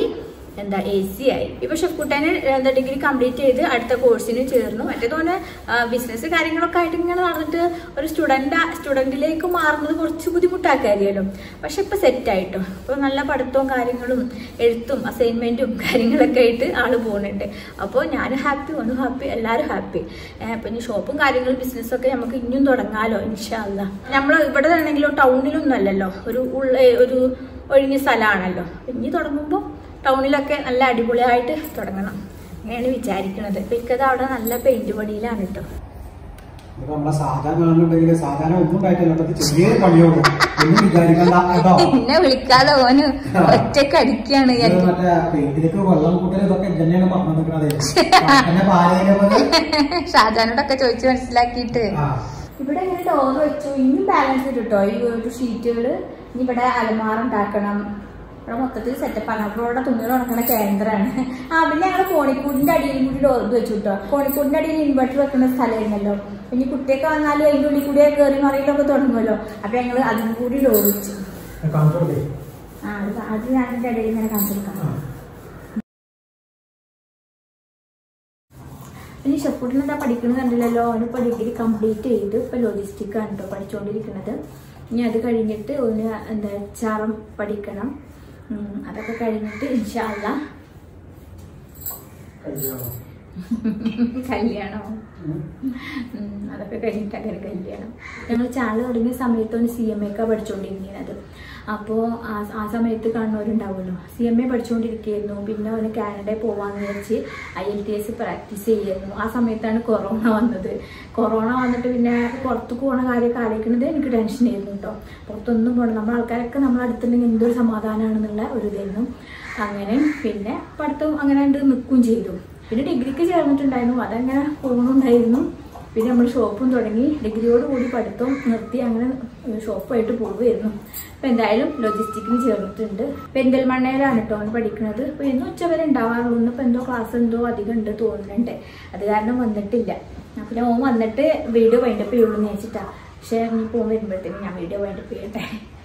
എന്താ AC ആയി. ഇപ്പൊ ഷെഫ്കുട്ടന് എന്താ ഡിഗ്രി കംപ്ലീറ്റ് ചെയ്ത് അടുത്ത കോഴ്സിന് ചേർന്നു. മറ്റേതോന്നെ ബിസിനസ് കാര്യങ്ങളൊക്കെ ആയിട്ട് ഇങ്ങനെ നടന്നിട്ട് ഒരു സ്റ്റുഡന്റിലേക്ക് മാറുന്നത് കുറച്ച് ബുദ്ധിമുട്ടാക്കാറിയല്ലോ. പക്ഷെ ഇപ്പൊ സെറ്റ് ആയിട്ടോ. ഇപ്പൊ നല്ല പഠിത്തവും കാര്യങ്ങളും എഴുത്തും അസൈൻമെന്റും കാര്യങ്ങളൊക്കെ ആയിട്ട് ആള് പോകുന്നുണ്ട്. അപ്പോൾ ഞാൻ ഹാപ്പി, ഒന്ന് ഹാപ്പി, എല്ലാവരും ഹാപ്പി. ഇപ്പൊ ഇനി ഷോപ്പും കാര്യങ്ങളും ബിസിനസ്സൊക്കെ നമുക്ക് ഇനിയും തുടങ്ങാലോ ഇൻഷാ അല്ലാ. നമ്മൾ ഇവിടെ ആണെങ്കിലോ ടൗണിലൊന്നും അല്ലല്ലോ, ഒരു ഒഴിഞ്ഞ സ്ഥലമാണല്ലോ. ഇനി തുടങ്ങുമ്പോൾ ടൗണിലൊക്കെ നല്ല അടിപൊളിയായിട്ട് തുടങ്ങണം അങ്ങനെയാണ് വിചാരിക്കുന്നത്. ഇപ്പൊ ഇക്കത് അവിടെ നല്ല പെയിന്റ് പണിയിലാണ് കേട്ടോ. നമ്മളെ സാധാരണ കാണുന്നുണ്ടെങ്കിൽ സാധാരണ ഒന്നും ഉണ്ടായിട്ടില്ല, ചെറിയ പണിയോളൂ ഒന്നും വിചാരിക്കണ്ട കേട്ടോ. എന്നെ വിളിക്കാതെ ഓന് ഒറ്റക്ക് അടിക്കാണ്. മറ്റേ പെയിന്റിലേക്ക് വെള്ളം കൂട്ടൽ ഇതൊക്കെ തന്നെയാണ് പറഞ്ഞിരിക്കണത്. ഷാജാനോടൊക്കെ ചോദിച്ചു മനസ്സിലാക്കിയിട്ട് ഇവിടെ ഇങ്ങനെ ഡോർ വെച്ചു. ഇനിയും ബാലൻസ് കിട്ടോ ഈ ഒരു ഷീറ്റുകള്. ഇനി ഇവിടെ അലമാറ ഉണ്ടാക്കണം. ഇവിടെ മൊത്തത്തിൽ സെറ്റപ്പാണ്. അപ്പോൾ ഇവിടെ തുണികൾ ഉണക്കണ കേന്ദ്രമാണ്. പിന്നെ ഞങ്ങൾ കോണിക്കൂടിന്റെ അടിയിലും കൂടി ഡോർ വെച്ചു കിട്ടോ. കോണിക്കൂടിന്റെ അടിയിൽ ഇൻവെർട്ടർ വെക്കുന്ന സ്ഥലമായിരുന്നല്ലോ. ഇനി കുട്ടിയൊക്കെ വന്നാലും അതിന്റെ ഉള്ളിൽ കൂടി കയറി മറിയിലൊക്കെ തുടങ്ങുമല്ലോ. അപ്പൊ ഞങ്ങള് അതും കൂടി ഡോർ വെച്ചു. അത് ഞാനിന്റെ ഇടയിൽ ഇങ്ങനെ കാണിച്ചു കൊടുക്കാം. ഇനി ഷെഫ്കുട്ടൻ എന്താ പഠിക്കുന്നത് കണ്ടില്ലല്ലോ. അവനിപ്പോ ഡിഗ്രി കംപ്ലീറ്റ് ചെയ്ത് ഇപ്പൊ ലോജിസ്റ്റിക് ആണ് കേട്ടോ പഠിച്ചുകൊണ്ടിരിക്കുന്നത്. ഇനി അത് കഴിഞ്ഞിട്ട് ഒന്ന് എന്താ HRM പഠിക്കണം. അതൊക്കെ കഴിഞ്ഞിട്ട് ഇൻഷാ അല്ലാ കല്യാണം. അതൊക്കെ കഴിഞ്ഞിട്ട് അങ്ങനെ കല്യാണം. ഞങ്ങൾ ചാനൽ തുടങ്ങിയ സമയത്താണ് CMA ഒക്കെ പഠിച്ചുകൊണ്ടിരിക്കുന്നത്. അപ്പോൾ ആ സമയത്ത് കാണുന്നവരുണ്ടാവുമല്ലോ. CMA പഠിച്ചുകൊണ്ടിരിക്കുകയായിരുന്നു. പിന്നെ അവന് കാനഡയിൽ പോവാന്ന് വിചാരിച്ച് IELTS പ്രാക്ടീസ് ചെയ്യുന്നു. ആ സമയത്താണ് കൊറോണ വന്നത്. കൊറോണ വന്നിട്ട് പിന്നെ പുറത്തേക്ക് പോകണ കാര്യമൊക്കെ ആലോചിക്കുന്നത് എനിക്ക് ടെൻഷനായിരുന്നു കേട്ടോ. പുറത്തൊന്നും പോകണം, നമ്മളെ ആൾക്കാരൊക്കെ നമ്മളെ അടുത്തുണ്ടെങ്കിൽ എന്തൊരു സമാധാനമാണെന്നുള്ള ഒരു ഇതായിരുന്നു. അങ്ങനെ പിന്നെ പഠിത്തം അങ്ങനെ നിൽക്കുകയും ചെയ്തു. പിന്നെ ഡിഗ്രിക്ക് ചേർന്നിട്ടുണ്ടായിരുന്നു, അതങ്ങനെ പോകുന്നുണ്ടായിരുന്നു. പിന്നെ നമ്മൾ ഷോപ്പും തുടങ്ങി. ഡിഗ്രിയോട് കൂടി പഠിത്തം നിർത്തി അങ്ങനെ ഷോപ്പായിട്ട് പോവുമായിരുന്നു. അപ്പം എന്തായാലും ലോജിസ്റ്റിക്കിന് ചേർന്നിട്ടുണ്ട്. പെരിന്തൽമണ്ണയിലാണ് കേട്ടോ അവന് പഠിക്കുന്നത്. അപ്പോൾ ഇന്ന് ഉച്ചവരെ ഉണ്ടാവാറുള്ളൂ. ഇന്നിപ്പോൾ എന്തോ ക്ലാസ് എന്തോ അധികം ഉണ്ട് തോന്നുന്നുണ്ട്. അത് കാരണം വന്നിട്ടില്ല. പിന്നെ ഓൻ വന്നിട്ട് വീഡിയോ വൈൻഡപ്പ് ചെയ്യുള്ളൂ എന്ന് വെച്ചിട്ടാണ്. പക്ഷേ നീ പോകാൻ വരുമ്പോഴത്തേക്കും ഞാൻ വീഡിയോ വൈൻഡപ്പ് ചെയ്യട്ടെ.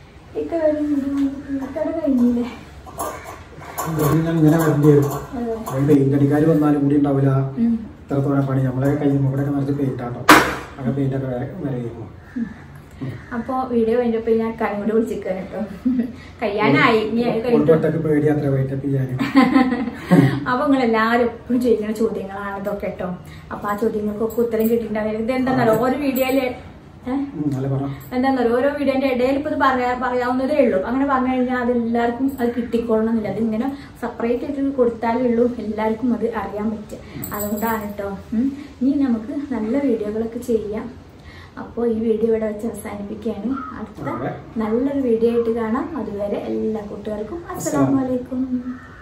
ഇക്കടെ കഴിഞ്ഞില്ലേ ഇങ്ങനെ വരേണ്ടി വരും. പെയിന്റടിക്കാർ വന്നാലും കൂടി ഉണ്ടാവില്ല ഇത്രത്തോടെ പണി. നമ്മളെ കൈമുടെ നിറച്ച് പെയിന്റാട്ടോ. അങ്ങനെ പെയിന്റൊക്കെ വരയുമോ. അപ്പൊ വീഡിയോ കഴിഞ്ഞപ്പോ ഞാൻ കൈകൊണ്ട് വിളിച്ചിരിക്കാൻ കേട്ടോ. കഴിയാനായി. പേടി അത്ര വൈറ്റപ്പ് ചെയ്യാനും. അപ്പൊ നിങ്ങൾ എല്ലാവരും എപ്പോഴും ചോദിക്കുന്ന ചോദ്യങ്ങളാണ് ഇതൊക്കെ കേട്ടോ. അപ്പൊ ആ ചോദ്യങ്ങൾക്കൊക്കെ ഉത്തരം കിട്ടിയിട്ടുണ്ടാവില്ല. ഇത് എന്താണെന്നോ ഓരോ വീഡിയോയില് എന്താന്നറിയോ ഓരോ വീഡിയോന്റെ ഇടയിൽ ഇപ്പൊ ഇത് പറയാവുന്നതേ ഉള്ളൂ. അങ്ങനെ പറഞ്ഞു കഴിഞ്ഞാൽ അതെല്ലാവർക്കും അത് കിട്ടിക്കൊള്ളണമെന്നില്ല. അതിങ്ങനെ സെപ്പറേറ്റ് ആയിട്ട് കൊടുത്താലേ ഉള്ളൂ എല്ലാവർക്കും അത് അറിയാൻ പറ്റും. അതുകൊണ്ടാണ് കേട്ടോ. ഇനി നമുക്ക് നല്ല വീഡിയോകളൊക്കെ ചെയ്യാം. അപ്പോൾ ഈ വീഡിയോ ഇവിടെ വെച്ച് അവസാനിപ്പിക്കുകയാണ്. അടുത്ത നല്ലൊരു വീഡിയോ ആയിട്ട് കാണാം. അതുവരെ എല്ലാ കൂട്ടുകാർക്കും അസ്സലാമു അലൈക്കും.